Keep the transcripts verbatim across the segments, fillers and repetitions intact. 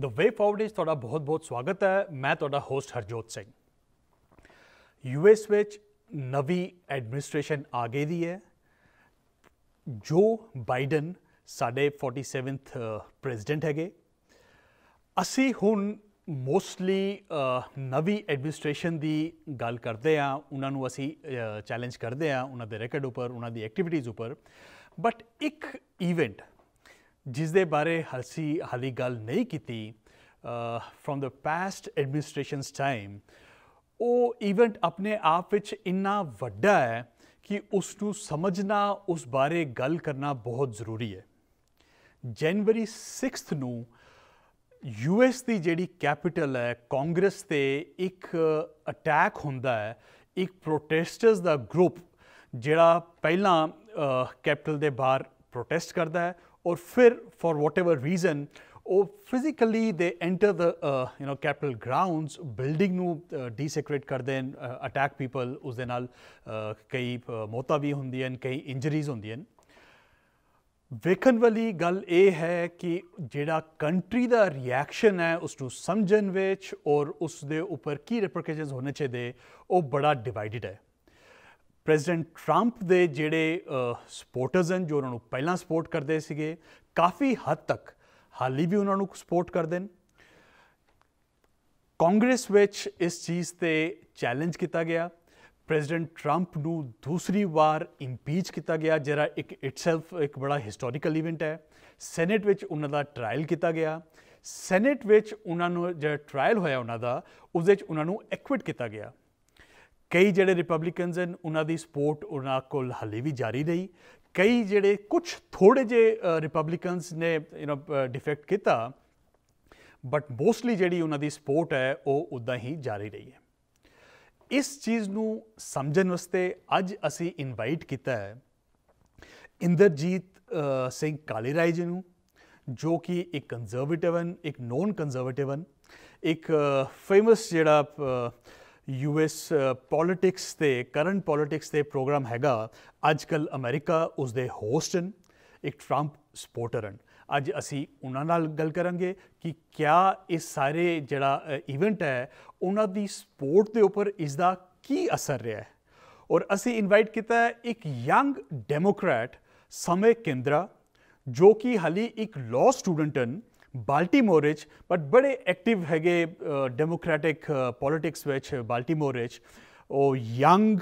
ਦ ਵੇ forward ਵਿੱਚ ਤੁਹਾਡਾ ਬਹੁਤ ਬਹੁਤ ਸਵਾਗਤ ਹੈ। ਮੈਂ ਤੁਹਾਡਾ host Harjot Singh. U S ਵਿੱਚ ਨਵੀਂ ਐਡਮਿਨਿਸਟ੍ਰੇਸ਼ਨ ਆ ਗਈ ਦੀ ਹੈ। ਜੋ ਬਾਈਡਨ ਸਾਡੇ ਫੋਰਟੀ ਸੈਵਨਥ ਪ੍ਰੈਜ਼ੀਡੈਂਟ ਹੈਗੇ। ਅਸੀਂ ਹੁਣ ਮੋਸਟਲੀ ਨਵੀਂ ਐਡਮਿਨਿਸਟ੍ਰੇਸ਼ਨ ਦੀ ਗੱਲ ਕਰਦੇ ਹਾਂ, ਉਹਨਾਂ ਨੂੰ ਅਸੀਂ ਚੈਲੰਜ ਕਰਦੇ ਹਾਂ ਉਹਨਾਂ ਦੇ ਰੈਕਡ ਉੱਪਰ, ਉਹਨਾਂ ਦੀ ਐਕਟੀਵਿਟੀਜ਼ ਉੱਪਰ। ਬਟ ਇੱਕ ਈਵੈਂਟ ਜਿਸ ਦੇ ਬਾਰੇ ਅਸੀਂ ਹਾਲੀ ਗੱਲ ਨਹੀਂ ਕੀਤੀ from the past administrations time, ਉਹ ਈਵੈਂਟ ਆਪਣੇ ਆਪ ਵਿੱਚ ਇੰਨਾ ਵੱਡਾ ਹੈ ਕਿ ਉਸ ਨੂੰ ਸਮਝਣਾ, ਉਸ ਬਾਰੇ ਗੱਲ ਕਰਨਾ ਬਹੁਤ ਜ਼ਰੂਰੀ ਹੈ। ਜਨਵਰੀ ਸਿਕਸਥ ਨੂੰ ਯੂ ਐਸ ਦੀ ਜਿਹੜੀ ਕੈਪੀਟਲ ਹੈ, ਕਾਂਗਰਸ 'ਤੇ ਇੱਕ ਅਟੈਕ ਹੁੰਦਾ ਹੈ। ਇੱਕ ਪ੍ਰੋਟੈਸਟਰਸ ਦਾ ਗਰੁੱਪ ਜਿਹੜਾ ਪਹਿਲਾਂ ਕੈਪੀਟਲ ਦੇ ਬਾਹਰ ਪ੍ਰੋਟੈਸਟ ਕਰਦਾ ਹੈ ਔਰ ਫਿਰ ਫॉर whatever ਰੀਜ਼ਨ ਉਹ ਫਿਜ਼ੀਕਲੀ ਦੇ enter the you know capitol grounds, building ਨੂੰ ਡੀਸੈਕਰੇਟ ਕਰਦੇ ਹਨ, ਅਟੈਕ ਪੀਪਲ। ਉਸ ਦੇ ਨਾਲ ਕਈ ਮੌਤਾਂ ਵੀ ਹੁੰਦੀਆਂ ਹਨ, ਕਈ ਇੰਜਰੀਜ਼ ਹੁੰਦੀਆਂ ਹਨ। ਵੇਖਣ ਵਾਲੀ ਗੱਲ ਇਹ ਹੈ ਕਿ ਜਿਹੜਾ ਕੰਟਰੀ ਦਾ ਰਿਐਕਸ਼ਨ ਹੈ ਉਸ ਨੂੰ ਸਮਝਣ ਵਿੱਚ ਔਰ ਉਸ ਦੇ ਉੱਪਰ ਕੀ ਰਿਪਰਕਸ਼ਨਸ ਹੋਣੇ ਚਾਹੀਦੇ, ਉਹ ਬੜਾ ਡਿਵਾਈਡਡ ਹੈ। ਪ੍ਰੈਜ਼ੀਡੈਂਟ ਟਰੰਪ ਦੇ ਜਿਹੜੇ ਸਪੋਰਟਰਸ ਹਨ, ਜੋ ਉਹਨਾਂ ਨੂੰ ਪਹਿਲਾਂ ਸਪੋਰਟ ਕਰਦੇ ਸੀਗੇ, ਕਾਫੀ ਹੱਦ ਤੱਕ ਹਾਲੀ ਵੀ ਉਹਨਾਂ ਨੂੰ ਸਪੋਰਟ ਕਰਦੇ ਨੇ। ਕਾਂਗਰਸ ਵਿੱਚ ਇਸ ਚੀਜ਼ 'ਤੇ ਚੈਲੰਜ ਕੀਤਾ ਗਿਆ। ਪ੍ਰੈਜ਼ੀਡੈਂਟ ਟਰੰਪ ਨੂੰ ਦੂਸਰੀ ਵਾਰ ਇੰਪੀਚ ਕੀਤਾ ਗਿਆ, ਜਿਹੜਾ ਇੱਕ ਇਟਸੈਲਫ ਇੱਕ ਬੜਾ ਹਿਸਟੋਰੀਕਲ ਇਵੈਂਟ ਹੈ। ਸੈਨੇਟ ਵਿੱਚ ਉਹਨਾਂ ਦਾ ਟਰਾਇਲ ਕੀਤਾ ਗਿਆ। ਸੈਨੇਟ ਵਿੱਚ ਉਹਨਾਂ ਨੂੰ ਜਿਹੜਾ ਟਰਾਇਲ ਹੋਇਆ ਉਹਨਾਂ ਦਾ, ਉਸ ਵਿੱਚ ਉਹਨਾਂ ਨੂੰ ਐਕਵਿਟ ਕੀਤਾ ਗਿਆ। ਕਈ ਜਿਹੜੇ ਰਿਪਬਲਿਕਨਸ ਹਨ ਉਹਨਾਂ ਦੀ ਸਪੋਰਟ ਉਹਨਾਂ ਕੋਲ ਹਾਲੇ ਵੀ ਜਾਰੀ ਰਹੀ। ਕਈ ਜਿਹੜੇ ਕੁਛ ਥੋੜ੍ਹੇ ਜਿਹੇ ਰਿਪਬਲਿਕਨਸ ਨੇ ਯੂ ਨੋ ਡਿਫੈਕਟ ਕੀਤਾ, ਬਟ ਮੋਸਟਲੀ ਜਿਹੜੀ ਉਹਨਾਂ ਦੀ ਸਪੋਰਟ ਹੈ ਉਹ ਉੱਦਾਂ ਹੀ ਜਾਰੀ ਰਹੀ ਹੈ। ਇਸ ਚੀਜ਼ ਨੂੰ ਸਮਝਣ ਵਾਸਤੇ ਅੱਜ ਅਸੀਂ ਇਨਵਾਈਟ ਕੀਤਾ ਹੈ ਇੰਦਰਜੀਤ ਸਿੰਘ ਕਾਲੀਰਾਏ ਜੀ ਨੂੰ, ਜੋ ਕਿ ਇੱਕ ਕੰਜ਼ਰਵੇਟਿਵ ਹਨ, ਇੱਕ ਨੋਨ ਕੰਜ਼ਰਵੇਟਿਵ ਹਨ, ਇੱਕ ਫੇਮਸ ਜਿਹੜਾ ਯੂ ਐਸ ਪੋਲੀਟਿਕਸ 'ਤੇ ਕਰੰਟ ਪੋਲੀਟਿਕਸ 'ਤੇ ਪ੍ਰੋਗਰਾਮ ਹੈਗਾ ਅੱਜ ਕੱਲ੍ਹ ਅਮਰੀਕਾ, ਉਸ ਦੇ ਹੋਸਟ ਹਨ, ਇੱਕ ਟਰੰਪ ਸਪੋਰਟਰ ਹਨ। ਅੱਜ ਅਸੀਂ ਉਹਨਾਂ ਨਾਲ ਗੱਲ ਕਰਾਂਗੇ ਕਿ ਕਿਆ ਇਹ ਸਾਰੇ ਜਿਹੜਾ ਇਵੈਂਟ ਹੈ ਉਹਨਾਂ ਦੀ ਸਪੋਰਟ ਦੇ ਉੱਪਰ ਇਸ ਦਾ ਕੀ ਅਸਰ ਰਿਹਾ ਹੈ। ਔਰ ਅਸੀਂ ਇਨਵਾਈਟ ਕੀਤਾ ਹੈ ਇੱਕ ਯੰਗ ਡੈਮੋਕਰੈਟ ਸਮੇ ਕੇਂਦਰਾ, ਜੋ ਕਿ ਹਾਲੀ ਇੱਕ ਲਾਅ ਸਟੂਡੈਂਟ ਹਨ ਬਾਲਟੀਮੋਰ ਵਿੱਚ, ਬਟ ਬੜੇ ਐਕਟਿਵ ਹੈਗੇ ਡੈਮੋਕ੍ਰੈਟਿਕ ਪੋਲੀਟਿਕਸ ਵਿੱਚ ਬਾਲਟੀਮੋਰ ਵਿੱਚ। ਉਹ young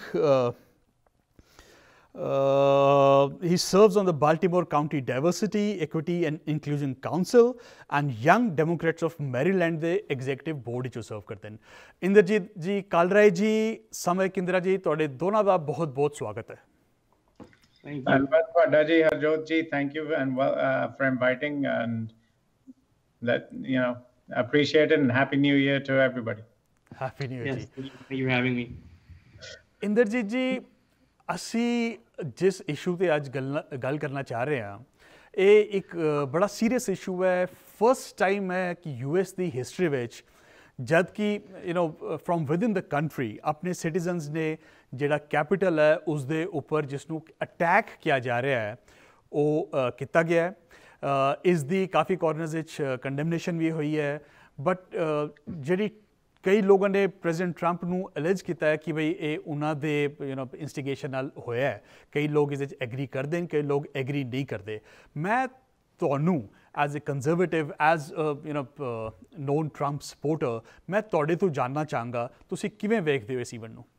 he serves on the Baltimore County Diversity, Equity and Inclusion Council and Young Democrats of Maryland ਦੇ executive board ਵਿੱਚੋਂ ਸਰਵ ਕਰਦੇ ਹਨ। ਇੰਦਰਜੀਤ ਜੀ ਕਾਲਰਾਏ ਜੀ, ਸਮੇ ਕੇਂਦਰਾ ਜੀ, ਤੁਹਾਡੇ ਦੋਨਾਂ ਦਾ ਬਹੁਤ ਬਹੁਤ ਸਵਾਗਤ ਹੈ। ਧੰਨਵਾਦ ਤੁਹਾਡਾ ਜੀ Harjot ji, thank you and for inviting and that you know appreciate it and happy new year to everybody. Happy new year Yes, ji. thank you for having me. Inderjit ji, ਅਸੀਂ ਜਿਸ ਇਸ਼ੂ 'ਤੇ ਅੱਜ ਗੱਲ ਗੱਲ ਕਰਨਾ ਚਾਹ ਰਹੇ ਹਾਂ, ਇਹ ਇੱਕ ਬੜਾ ਸੀਰੀਅਸ ਇਸ਼ੂ ਹੈ। ਫਸਟ ਟਾਈਮ ਹੈ ਕਿ ਯੂ ਐਸ ਦੀ ਹਿਸਟਰੀ ਵਿੱਚ, ਜਦ ਕਿ you know from within the country ਆਪਣੇ ਸਿਟੀਜ਼ਨਸ ਨੇ ਜਿਹੜਾ ਕੈਪੀਟਲ ਹੈ ਉਸ ਦੇ ਉੱਪਰ ਜਿਸ ਨੂੰ ਅਟੈਕ ਕਿਹਾ ਜਾ ਰਿਹਾ ਹੈ ਉਹ ਕੀਤਾ ਗਿਆ ਹੈ। ਇਸ ਦੀ ਕਾਫੀ ਕਾਰਨਰਸ ਵਿੱਚ ਕੰਡੈਮਨੇਸ਼ਨ ਵੀ ਹੋਈ ਹੈ, ਬਟ ਜਿਹੜੀ ਕਈ ਲੋਕਾਂ ਨੇ ਪ੍ਰੈਜ਼ੀਡੈਂਟ ਟਰੰਪ ਨੂੰ ਅਲੈਜ ਕੀਤਾ ਹੈ ਕਿ ਬਈ ਇਹ ਉਹਨਾਂ ਦੇ ਯੂ ਨੋ ਇੰਸਟੀਗੇਸ਼ਨ ਨਾਲ ਹੋਇਆ ਹੈ। ਕਈ ਲੋਕ ਇਸ ਵਿੱਚ ਐਗਰੀ ਕਰਦੇ ਨੇ, ਕਈ ਲੋਕ ਐਗਰੀ ਨਹੀਂ ਕਰਦੇ। ਮੈਂ ਤੁਹਾਨੂੰ as a conservative, as you know known Trump supporter, ਮੈਂ ਤੁਹਾਡੇ ਤੋਂ ਜਾਣਨਾ ਚਾਹਾਂਗਾ ਤੁਸੀਂ ਕਿਵੇਂ ਵੇਖਦੇ ਹੋ ਇਸ ਈਵੈਂਟ ਨੂੰ।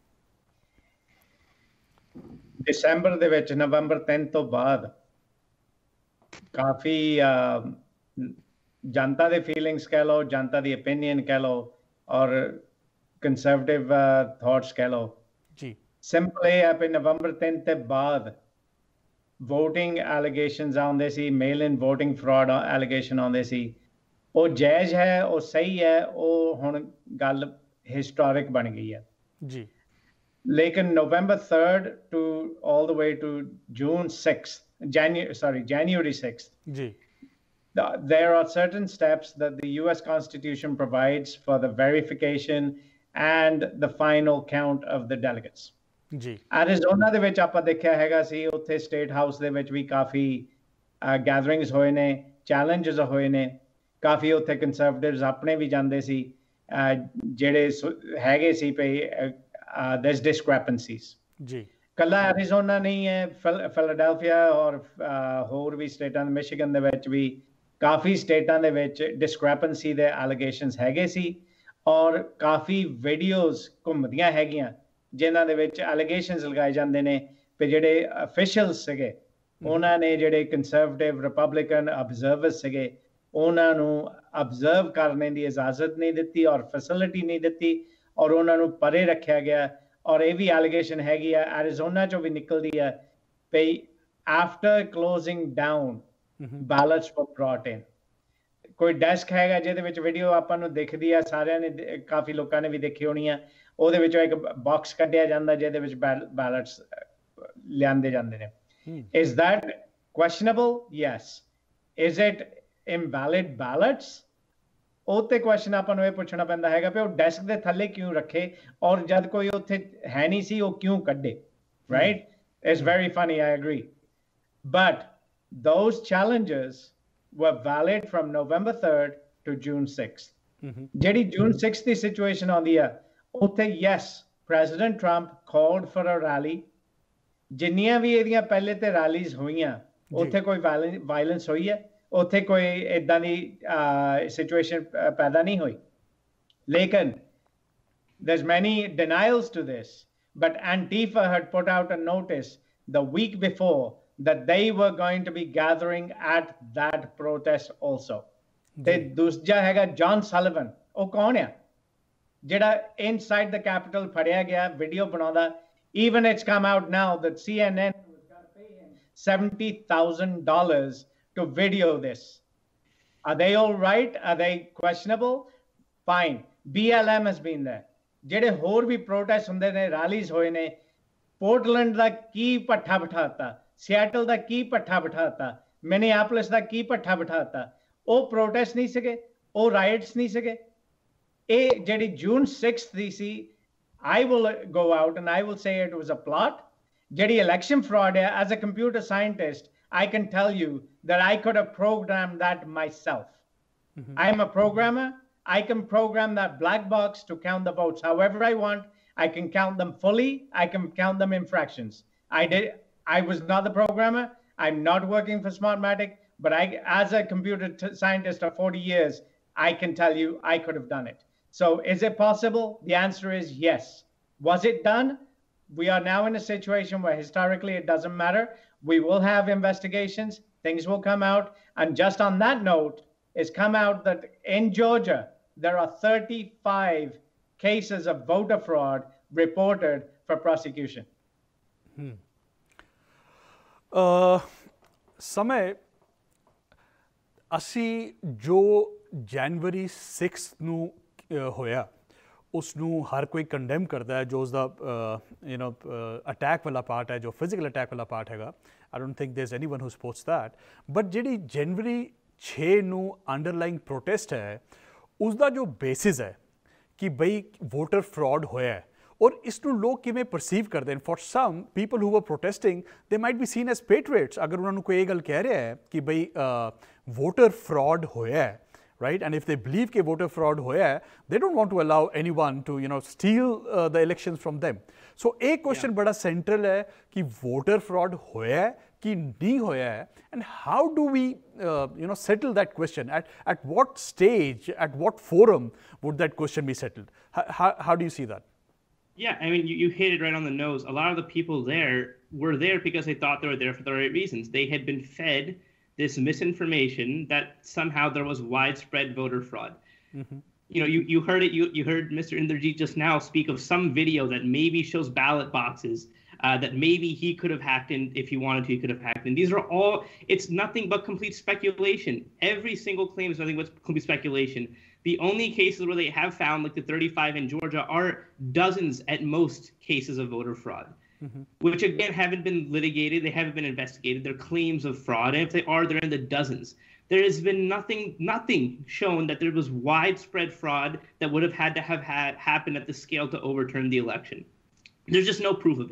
ਦਸੰਬਰ ਦੇ ਵਿੱਚ ਨਵੰਬਰ ਤਿੰਨ ਤੋਂ ਬਾਅਦ ਕਾਫੀ ਜਨਤਾ ਦੇ ਫੀਲਿੰਗਸ ਕਹਿ ਲਓ, ਜਨਤਾ ਦੀ ਓਪੀਨੀਅਨ ਕਹਿ ਲਓ ਔਰ ਕੰਜ਼ਰਵੇਟਿਵ ਥਾਟਸ ਕਹਿ ਲਓ ਜੀ, ਸਿੰਪਲ ਇਹ ਹੈ ਵੀ ਨਵੰਬਰ ਤਿੰਨ ਤੋਂ ਬਾਅਦ ਵੋਟਿੰਗ ਐਲੀਗੇਸ਼ਨਸ ਆਉਂਦੇ ਸੀ, mail in voting fraud allegation ਆਉਂਦੇ ਸੀ। ਉਹ ਜਾਇਜ਼ ਹੈ, ਉਹ ਸਹੀ ਹੈ, ਉਹ ਹੁਣ ਗੱਲ ਹਿਸਟੋਰਿਕ ਬਣ ਗਈ ਹੈ ਜੀ। ਲੇਕਿਨ November third to all the way to June sixth, January, sorry, January sixth. Ji. The, there are certain steps that the U S Constitution provides for the verification and the final count of the delegates. Ji. Arizona ਦੇ ਵਿੱਚ ਆਪਾਂ ਦੇਖਿਆ ਹੈਗਾ ਸੀ, ਉੱਥੇ state house ਦੇ ਵਿੱਚ ਵੀ ਕਾਫੀ gatherings ਹੋਏ ਨੇ, ਚੈਲੰਜਸ ਹੋਏ ਨੇ, ਕਾਫੀ ਉੱਥੇ ਕੰਸਰਵੇਟਿਵਸ ਆਪਣੇ ਵੀ ਜਾਂਦੇ ਸੀ ਜਿਹੜੇ ਹੈਗੇ ਸੀ ਪਈ there's discrepancies ਜੀ ਕੱਲਾ ਐਰੀਜ਼ੋਨਾ ਨਹੀਂ ਹੈ ਫਿਲਾਡੈਲਫੀਆ ਔਰ ਹੋਰ ਵੀ ਸਟੇਟਾਂ ਮਿਸ਼ੀਗਨ ਦੇ ਵਿੱਚ ਵੀ ਕਾਫੀ ਸਟੇਟਾਂ ਦੇ ਵਿੱਚ ਡਿਸਕ੍ਰੈਪੈਂਸੀ ਦੇ ਐਲੀਗੇਸ਼ਨਸ ਹੈਗੇ ਸੀ ਔਰ ਕਾਫੀ ਵੀਡੀਓਜ਼ ਘੁੰਮਦੀਆਂ ਹੈਗੀਆਂ ਜਿਨ੍ਹਾਂ ਦੇ ਵਿੱਚ ਐਲੀਗੇਸ਼ਨਸ ਲਗਾਏ ਜਾਂਦੇ ਨੇ ਕਿ ਜਿਹੜੇ ਅਫੀਸ਼ੀਅਲਸ ਸੀਗੇ ਉਹਨਾਂ ਨੇ ਜਿਹੜੇ ਕੰਸਰਵੇਟਿਵ ਰਿਪਬਲਿਕਨ ਅਬਜ਼ਰਵਰਸ ਸੀਗੇ ਉਹਨਾਂ ਨੂੰ ਅਬਜ਼ਰਵ ਕਰਨ ਦੀ ਇਜਾਜ਼ਤ ਨਹੀਂ ਦਿੱਤੀ ਔਰ ਫੈਸਿਲਿਟੀ ਨਹੀਂ ਦਿੱਤੀ ਔਰ ਉਹਨਾਂ ਨੂੰ ਪਰੇ ਰੱਖਿਆ ਗਿਆ ਔਰ ਇਹ ਵੀ ਐਲੀਗੇਸ਼ਨ ਹੈਗੀ ਆ ਐਰੀਜ਼ੋਨਾ ਚੋਂ ਵੀ ਨਿਕਲਦੀ ਹੈ ਵੀ after closing down ballots were brought in ਕੋਈ ਡੈਸਕ ਹੈਗਾ ਜਿਹਦੇ ਵਿੱਚ ਵੀਡੀਓ ਆਪਾਂ ਨੂੰ ਦਿਖਦੀ ਆ ਸਾਰਿਆਂ ਨੇ ਕਾਫੀ ਲੋਕਾਂ ਨੇ ਵੀ ਦੇਖੀ ਹੋਣੀ ਆ ਉਹਦੇ ਵਿੱਚੋਂ ਇੱਕ ਬਾਕਸ ਕੱਢਿਆ ਜਾਂਦਾ ਜਿਹਦੇ ਵਿੱਚ ballots ਲਿਆਂਦੇ ਜਾਂਦੇ ਨੇ is that questionable yes is it invalid ballots ਉਹ ਤੇ ਕੁਐਸਚਨ ਆਪਾਂ ਨੂੰ ਇਹ ਪੁੱਛਣਾ ਪੈਂਦਾ ਹੈਗਾ ਕਿ ਉਹ ਡੈਸਕ ਦੇ ਥੱਲੇ ਕਿਉਂ ਰੱਖੇ ਔਰ ਜਦ ਕੋਈ ਉੱਥੇ ਹੈ ਨਹੀਂ ਸੀ ਉਹ ਕਿਉਂ ਕੱਢੇ right it's very funny I agree but those challenges were valid from November third to June sixth. ਜਿਹੜੀ June sixth ਦੀ situation ਆਉਂਦੀ ਆ ਉੱਥੇ yes President Trump called for a rally ਜਿੰਨੀਆਂ ਵੀ ਇਹਦੀਆਂ ਪਹਿਲੇ ਤੇ ਰੈਲੀਜ਼ ਹੋਈਆਂ ਉੱਥੇ ਕੋਈ ਵਾਇਲੈਂਸ ਹੋਈ ਹੈ ਉੱਥੇ ਕੋਈ ਇਦਾਂ ਦੀ ਸਿਚੁਏਸ਼ਨ ਪੈਦਾ ਨਹੀਂ ਹੋਈ ਲੇਕਿਨ there's many denials to this but Antifa had put out a notice the week before that they were going to be gathering at that protest also. ਤੇ ਦੂਜਾ ਹੈਗਾ John Sullivan ਉਹ ਕੌਣ ਆ ਜਿਹੜਾ inside the Capitol ਫੜਿਆ ਗਿਆ video ਬਣਾਉਂਦਾ even it's come out now that C N N was going to pay him seventy thousand dollars to video this. Are they all right? Are they questionable? Fine. B L M has been there. ਜਿਹੜੇ ਹੋਰ ਵੀ protest ਹੁੰਦੇ ਨੇ rallies ਹੋਏ ਨੇ Portland ਦਾ ਕੀ ਪੱਠਾ ਬਿਠਾਤਾ Seattle ਦਾ ਕੀ ਪੱਠਾ ਬਿਠਾਤਾ Minneapolis ਦਾ ਕੀ ਪੱਠਾ ਬਿਠਾਤਾ ਉਹ ਪ੍ਰੋਟੈਸਟ ਨਹੀਂ ਸੀਗੇ ਉਹ ਰਾਈਟਸ ਨਹੀਂ ਸੀਗੇ ਇਹ ਜਿਹੜੀ ਜੂਨ sixth the C I will go out and I will say it was a plot ਜਿਹੜੀ election fraud ਹੈ as a computer scientist I can tell you that I could have programmed that myself. Mm-hmm. I am a programmer. I can program that black box to count the votes however I want. I can count them fully. I can count them in fractions. I did. I was not the programmer. I'm not working for Smartmatic, but I, as a computer t- scientist of forty years, I can tell you I could have done it. So is it possible? The answer is yes. Was it done? We are now in a situation where historically it doesn't matter. We will have investigations, things will come out. And just on that note, it's come out that in Georgia, there are thirty-five cases of voter fraud reported for prosecution. Hmm. Uh, समय ਅਸੀਂ ਜੋ ਜਨਵਰੀ sixth ਨੂੰ ਹੋਇਆ ਉਸ ਨੂੰ ਹਰ ਕੋਈ condemn ਕਰਦਾ ਹੈ ਜੋ ਉਸ ਦਾ ਯੂ نو ਅਟੈਕ ਵਾਲਾ ਪਾਰਟ ਹੈ ਜੋ ਫਿਜ਼ੀਕਲ ਅਟੈਕ ਵਾਲਾ ਪਾਰਟ ਹੈਗਾ I don't think there is anyone who supports that but ਜਿਹੜੀ ਜਨਵਰੀ six ਨੂੰ ਅੰਡਰਲਾਈਂਗ ਪ੍ਰੋਟੈਸਟ ਹੈ ਉਸ ਦਾ ਜੋ ਬੇਸਿਸ ਹੈ ਕਿ ਬਈ ਵੋਟਰ ਫਰਾਡ ਹੋਇਆ ਹੈ ਔਰ ਇਸ ਨੂੰ ਲੋਕ ਕਿਵੇਂ ਪਰਸੀਵ ਕਰਦੇ ਨੇ for some people who were protesting they might be seen as patriots ਅਗਰ ਉਹਨਾਂ ਨੂੰ ਕੋਈ ਇਹ ਗੱਲ ਕਹਿ ਰਿਹਾ ਹੈ ਕਿ ਬਈ ਵੋਟਰ ਫਰਾਡ ਹੋਇਆ ਹੈ right? And if they believe that voter fraud hoya hai, they don't want to allow anyone to, you know, steal uh, the elections from them. So a question bada central hai ki voter fraud hoya hai ki nahi hoya hai, and how do we, uh, you know, settle that question? At at what stage, at what forum would that question be settled? How, how, how do you see that? Yeah, I mean, you, you hit it right on the nose. A lot of the people there were there because they thought they were there for the right reasons. They had been fed this misinformation that somehow there was widespread voter fraud. Mm-hmm. You know, you, you heard it, you, you heard Mister Inderjeet just now speak of some video that maybe shows ballot boxes uh, that maybe he could have hacked in if he wanted to, he could have hacked in. These are all, it's nothing but complete speculation. Every single claim is nothing but complete speculation. The only cases where they have found, like the thirty-five in Georgia, are dozens at most cases of voter fraud. Mm-hmm. Which again haven't been litigated, they haven't been investigated. They're claims of fraud, and if they are, they're in the dozens. There has been nothing, nothing shown that there was widespread fraud that would have had to have had happened at the scale to overturn the election. There's just no proof of it.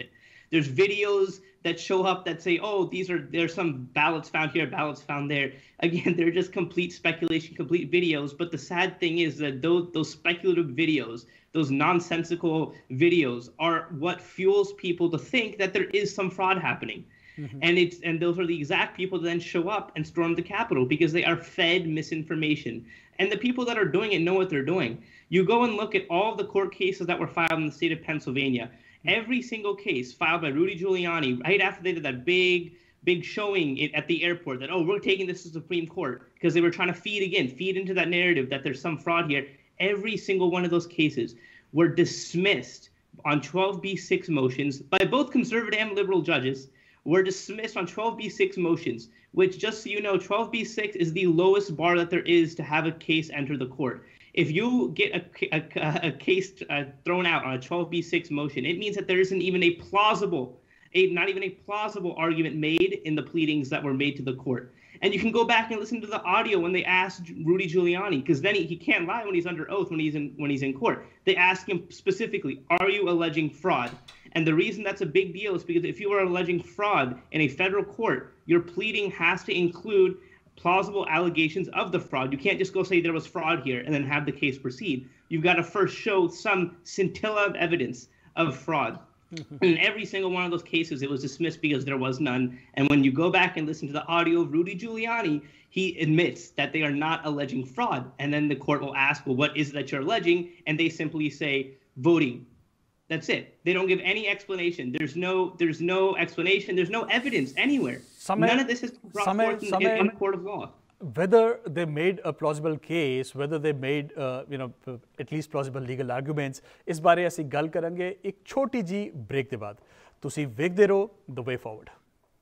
There's videos that show up that say, oh, these are there's some ballots found here, ballots found there. Again, they're just complete speculation, complete videos. But the sad thing is that those those speculative videos, those nonsensical videos, are what fuels people to think that there is some fraud happening. Mm-hmm. And it's and those are the exact people that then show up and storm the Capitol because they are fed misinformation. And the people that are doing it know what they're doing. You go and look at all of the court cases that were filed in the state of Pennsylvania. Every single case filed by Rudy Giuliani right after they did that big, big showing at the airport that, oh, we're taking this to the Supreme Court because they were trying to feed again, feed into that narrative that there's some fraud here. Every single one of those cases were dismissed on twelve B six motions by both conservative and liberal judges. Were dismissed on twelve B six motions, which, just so you know, twelve B six is the lowest bar that there is to have a case enter the court. If you get a, a, a case uh, thrown out on a twelve B six motion, it means that there isn't even a plausible, a not even a plausible argument made in the pleadings that were made to the court. And you can go back and listen to the audio when they asked Rudy Giuliani, because then he, he can't lie when he's under oath when he's in when he's in court. They ask him specifically, are you alleging fraud? And the reason that's a big deal is because if you are alleging fraud in a federal court, your pleading has to include plausible allegations of the fraud. You can't just go say there was fraud here and then have the case proceed. You've got to first show some scintilla of evidence of fraud. In every single one of those cases, it was dismissed because there was none. And when you go back and listen to the audio of Rudy Giuliani, he admits that they are not alleging fraud. And then the court will ask, well, what is it that you're alleging? And they simply say voting. That's it. They don't give any explanation. There's no there's no explanation. There's no evidence anywhere. Samay, None of this is brought Samay, forth in, Samay, in, in a court of law. Whether they made a plausible case, whether they made uh, you know at least plausible legal arguments, ਇਸ ਬਾਰੇ ਅਸੀਂ ਗੱਲ ਕਰਾਂਗੇ ਇੱਕ ਛੋਟੀ ਜੀ break ਦੇ ਬਾਅਦ। ਤੁਸੀਂ ਵੇਖਦੇ ਰਹੋ The Way Forward।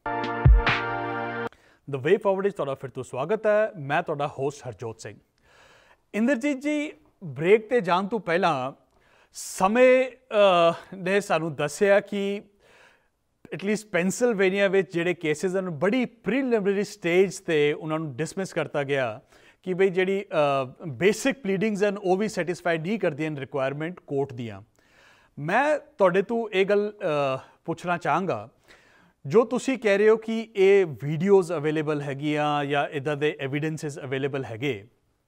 The Way Forward ਵਿੱਚ ਤੁਹਾਡਾ ਫਿਰ ਤੋਂ ਸਵਾਗਤ ਹੈ। ਮੈਂ ਤੁਹਾਡਾ ਹੋਸਟ ਹਰਜੋਤ ਸਿੰਘ। ਇੰਦਰਜੀਤ ਜੀ, ਬ੍ਰੇਕ ਤੇ ਜਾਣ ਤੋਂ ਪਹਿਲਾਂ ਸਮੇਂ ਨੇ ਸਾਨੂੰ ਦੱਸਿਆ ਕਿ ਐਟਲੀਸਟ ਪੈਨਸਿਲਵੇਨੀਆ ਵਿੱਚ ਜਿਹੜੇ ਕੇਸਿਸ ਹਨ ਬੜੀ ਪ੍ਰੀਲਿਮਿਨਰੀ ਸਟੇਜ 'ਤੇ ਉਹਨਾਂ ਨੂੰ ਡਿਸਮਿਸ ਕਰਤਾ ਗਿਆ ਕਿ ਬਈ ਜਿਹੜੀ ਬੇਸਿਕ ਪਲੀਡਿੰਗਸ ਹਨ ਉਹ ਵੀ ਸੈਟਿਸਫਾਈ ਨਹੀਂ ਕਰਦੀਆਂ ਹਨ ਰਿਕੁਆਇਰਮੈਂਟ ਕੋਰਟ ਦੀਆਂ। ਮੈਂ ਤੁਹਾਡੇ ਤੋਂ ਇਹ ਗੱਲ ਪੁੱਛਣਾ ਚਾਹਾਂਗਾ, ਜੋ ਤੁਸੀਂ ਕਹਿ ਰਹੇ ਹੋ ਕਿ ਇਹ ਵੀਡੀਓਜ਼ ਅਵੇਲੇਬਲ ਹੈਗੀਆਂ ਜਾਂ ਇੱਦਾਂ ਦੇ ਐਵੀਡੈਂਸਿਸ ਅਵੇਲੇਬਲ ਹੈਗੇ,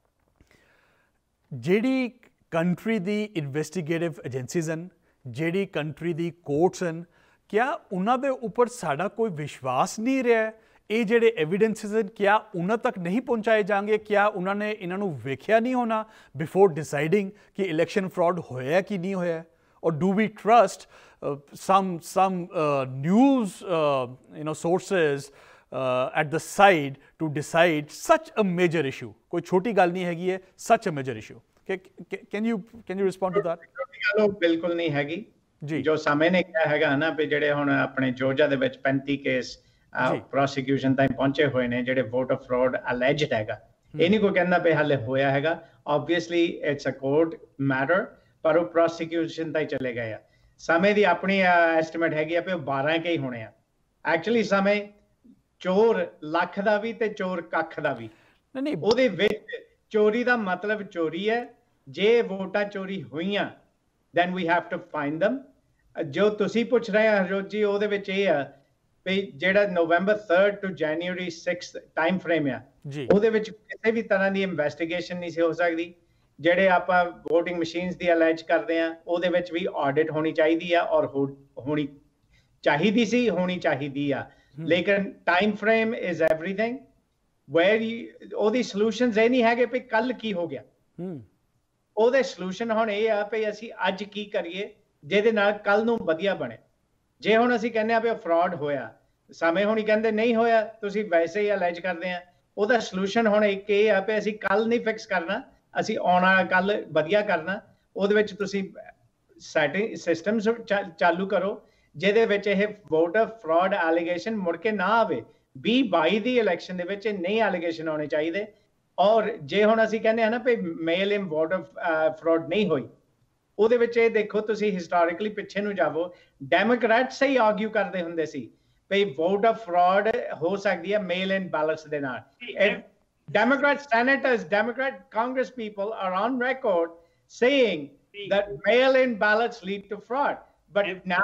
ਜਿਹੜੀ ਕੰਟਰੀ ਦੀ ਇਨਵੈਸਟੀਗੇਟਿਵ ਏਜੰਸੀਜ਼ ਹਨ, ਜਿਹੜੀ ਕੰਟਰੀ ਦੀ ਕੋਰਟਸ ਹਨ, क्या उन्होंने ऊपर साड़ा कोई विश्वास नहीं रहा? ये जेडे एविडेंसिस हैं क्या उन्होंने तक नहीं पहुँचाए जाएंगे? क्या उन्होंने इन्हों वेख्या नहीं होना बिफोर डिसाइडिंग कि इलेक्शन फ्रॉड होया कि नहीं होया? और do we trust some some news you know sources at the side to decide such a major issue? कोई छोटी गल नहीं हैगी है, such a major issue. Can you can you respond to that? बिल्कुल नहीं हैगी जी। जो समय ने किया हैगा ना भी ਜਿਹੜੇ ਹੁਣ ਆਪਣੇ ਜੋਰਜੀਆ ਦੇ ਵਿੱਚ पैंतीस ਕੇਸ ਪ੍ਰੋਸੀਕਿਊਸ਼ਨ ਤਾਈਂ ਪਹੁੰਚੇ ਹੋਏ ਨੇ ਜਿਹੜੇ ਵੋਟਰ ਫਰਾਡ ਅਲੈਜਡ ਹੈਗਾ, ਇਹ ਨਹੀਂ ਕੋਈ ਕਹਿੰਦਾ ਵੀ ਹਾਲੇ ਹੋਇਆ ਹੈਗਾ। Obviously it's a court matter, ਪਰ ਉਹ ਪ੍ਰੋਸੀਕਿਊਸ਼ਨ ਤਾਈਂ ਚਲੇ ਗਏ ਆ। ਸਮੇਂ ਦੀ ਆਪਣੀ ਐਸਟੀਮੇਟ ਹੈਗੀ ਆ ਵੀ ਉਹ ਬਾਰਾਂ ਕੇ ਹੀ ਹੋਣੇ ਆ। ਐਕਚੁਅਲੀ ਸਮੇਂ ਚੋਰ ਲੱਖ ਦਾ ਵੀ ਤੇ ਚੋਰ ਕੱਖ ਦਾ ਵੀ, ਉਹਦੇ ਵਿੱਚ ਚੋਰੀ ਦਾ ਮਤਲਬ ਚੋਰੀ ਹੈ। ਜੇ ਵੋਟਾਂ ਚੋਰੀ ਹੋਈਆਂ then we have to find them। ਜੋ ਤੁਸੀਂ ਪੁੱਛ ਰਹੇ ਆ ਹਰਜੋਤ ਜੀ, ਉਹਦੇ ਵਿੱਚ ਇਹ ਆ ਵੀ ਜਿਹੜਾ November third to January sixth time frame ਆ, ਉਹਦੇ ਵਿੱਚ ਕਿਸੇ ਵੀ ਤਰ੍ਹਾਂ ਦੀ ਇਨਵੈਸਟੀਗੇਸ਼ਨ ਨਹੀਂ ਸੀ ਹੋ ਸਕਦੀ। ਜਿਹੜੇ ਆਪਾਂ ਵੋਟਿੰਗ ਮਸ਼ੀਨਸ ਦੀ ਅਲੈਜ ਕਰਦੇ ਆ, ਉਹਦੇ ਵਿੱਚ ਵੀ ਆਡਿਟ ਹੋਣੀ ਚਾਹੀਦੀ ਆ ਔਰ ਹੋਣੀ ਚਾਹੀਦੀ ਸੀ, ਹੋਣੀ ਚਾਹੀਦੀ ਆ। ਲੇਕਿਨ time frame is everything. Where ਉਹਦੀ ਸੋਲੂਸ਼ਨਸ ਇਹ ਨਹੀਂ ਹੈਗੇ ਵੀ ਕੱਲ ਕੀ ਹੋ ਗਿਆ। ਉਹਦੇ ਸੋਲੂਸ਼ਨ ਹੁਣ ਇਹ ਆ ਵੀ ਅਸੀਂ ਅੱਜ ਕੀ ਕਰੀਏ ਜਿਹਦੇ ਨਾਲ ਕੱਲ ਨੂੰ ਵਧੀਆ ਬਣੇ। ਜੇ ਹੁਣ ਅਸੀਂ ਕਹਿੰਦੇ ਆ ਵੀ ਫਰਾਡ ਹੋਇਆ, ਸਮੇਂ ਹੁਣੀ ਕਹਿੰਦੇ ਨਹੀਂ ਹੋਇਆ, ਤੁਸੀਂ ਵੈਸੇ ਹੀ ਅਲੈਜ ਕਰਦੇ ਆ, ਉਹਦਾ ਸੋਲੂਸ਼ਨ ਹੁਣ ਇੱਕ ਇਹ ਆ ਵੀ ਅਸੀਂ ਕੱਲ ਨਹੀਂ ਫਿਕਸ ਕਰਨਾ, ਅਸੀਂ ਆਉਣਾ ਕੱਲ ਵਧੀਆ ਕਰਨਾ। ਉਹਦੇ ਵਿੱਚ ਤੁਸੀਂ ਸੈਟਿੰਗ ਸਿਸਟਮਸ ਚਾਲੂ ਕਰੋ ਜਿਹਦੇ ਵਿੱਚ ਇਹ ਵੋਟਰ ਫਰਾਡ ਐਲੀਗੇਸ਼ਨ ਮੁੜ ਕੇ ਨਾ ਆਵੇ। ਵੀਹ ਬਾਈ ਦੀ ਇਲੈਕਸ਼ਨ ਦੇ ਵਿੱਚ ਨਹੀਂ ਐਲੀਗੇਸ਼ਨ ਆਉਣੇ ਚਾਹੀਦੇ। ਔਰ ਜੇ ਹੁਣ ਅਸੀਂ ਕਹਿੰਦੇ ਹਾਂ ਨਾ ਵੀ ਮੇਲ ਇਨ ਵੋਟਰ ਫਰਾਡ ਨਹੀਂ ਹੋਈ, ਉਹਦੇ ਵਿੱਚ ਇਹ ਦੇਖੋ ਤੁਸੀਂ ਹਿਸਟੋਰੀਕਲੀ ਪਿੱਛੇ ਨੂੰ ਜਾਵੋ, ਡੈਮੋਕ੍ਰੈਟ ਸਹੀ ਆਰਗਿਊ ਕਰਦੇ ਹੁੰਦੇ ਸੀ ਵੀ ਵੋਟਰ ਫਰਾਡ ਹੋ ਸਕਦੀ ਹੈ ਮੇਲ ਇਨ ਬੈਲਟਸ ਦੇ ਨਾਲ। Democrat senators, Democrat Congress people are on record saying that mail in ballots lead to fraud, but now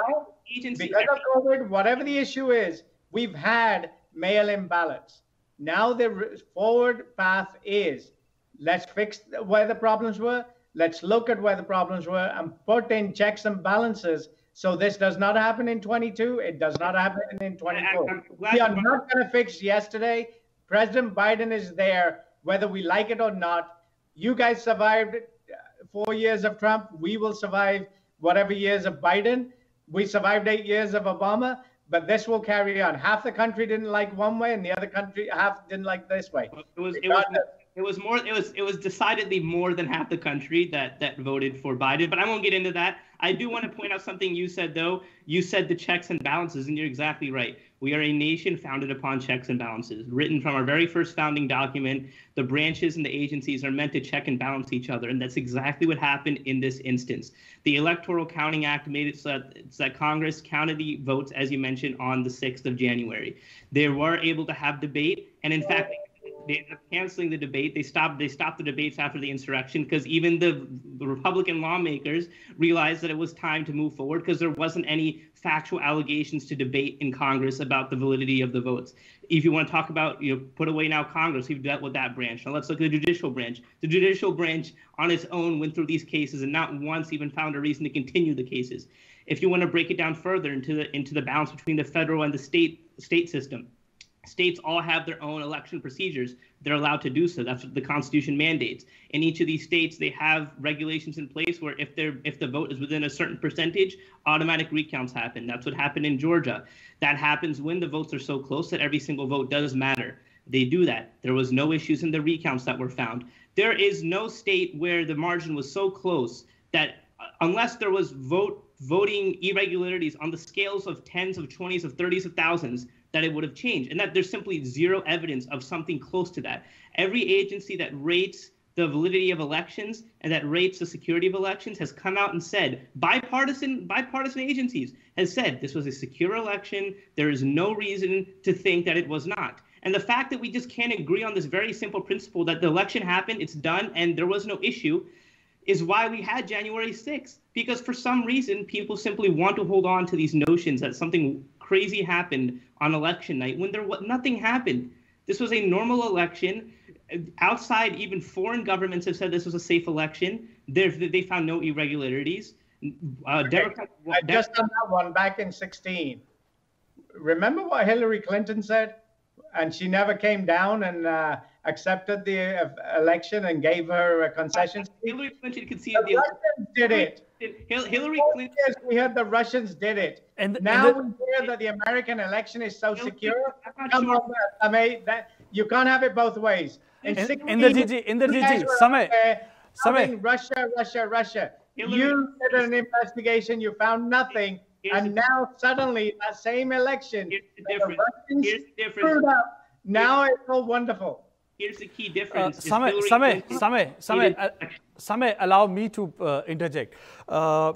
agency, because of COVID, whatever the issue is, we've had mail-in ballots. Now the forward path is, let's fix where the problems were, let's look at where the problems were and put in checks and balances so this does not happen in twenty-two, it does not happen in twenty-four. We are not going to fix yesterday. President Biden is there, whether we like it or not. You guys survived four years of Trump. We will survive whatever years of Biden. We survived eight years of Obama, but this will carry on. Half the country didn't like one way and the other country, half didn't like this way. It was, it was, it was more, it was, it was decidedly more than half the country that, that voted for Biden, but I won't get into that. I do want to point out something you said, though. You said the checks and balances, and you're exactly right. We are a nation founded upon checks and balances. Written from our very first founding document, the branches and the agencies are meant to check and balance each other, and that's exactly what happened in this instance. The Electoral Counting Act made it so that, so that Congress counted the votes, as you mentioned, on the sixth of January. They were able to have debate, and in fact, they ended up canceling the debate. They stopped. They stopped the debates after the insurrection because even the, the Republican lawmakers realized that it was time to move forward because there wasn't any factual allegations to debate in Congress about the validity of the votes. If you want to talk about, you know, put away now Congress, we've dealt with that branch. Now let's look at the judicial branch. The judicial branch on its own went through these cases and not once even found a reason to continue the cases. If you want to break it down further into the into the balance between the federal and the state state system. States all have their own election procedures. They're allowed to do so. That's what the Constitution mandates. In each of these states, they have regulations in place where if they're if the vote is within a certain percentage, automatic recounts happen. That's what happened in Georgia. That happens when the votes are so close that every single vote does matter. They do that. There was no issues in the recounts that were found. There is no state where the margin was so close that unless there was vote voting irregularities on the scales of tens of twenties of thirties of thousands, that it would have changed, and that there's simply zero evidence of something close to that. Every agency that rates the validity of elections and that rates the security of elections has come out and said, bipartisan bipartisan agencies has said this was a secure election. There is no reason to think that it was not. And the fact that we just can't agree on this very simple principle that the election happened, it's done, and there was no issue, is why we had January sixth. Because for some reason, people simply want to hold on to these notions that something crazy happened on election night when there was nothing happened. This was a normal election. Outside, even foreign governments have said this was a safe election. They're, they found no irregularities. Uh, okay. Democrats, I just done that one back in sixteen. Remember what Hillary Clinton said? And she never came down and uh, accepted the uh, election and gave her uh, concessions. Hillary Clinton conceded the Russians did it. Hillary Clinton. Yes, we heard the Russians did it. And now and the, we hear that the American election is so Hillary, secure. Come sure. on, I mean, that you can't have it both ways. In Inderjit ji, Inderjit ji, Samay, Samay. Russia, Russia, Russia. Hillary, you did an investigation, you found nothing, and the, now suddenly that same election, here's the difference. The here's the difference. Up, now here's, it's all wonderful. Here's the key difference. Uh, Samay, Samay, Samay, Samay, uh, Samay, allow me to uh, interject. Uh,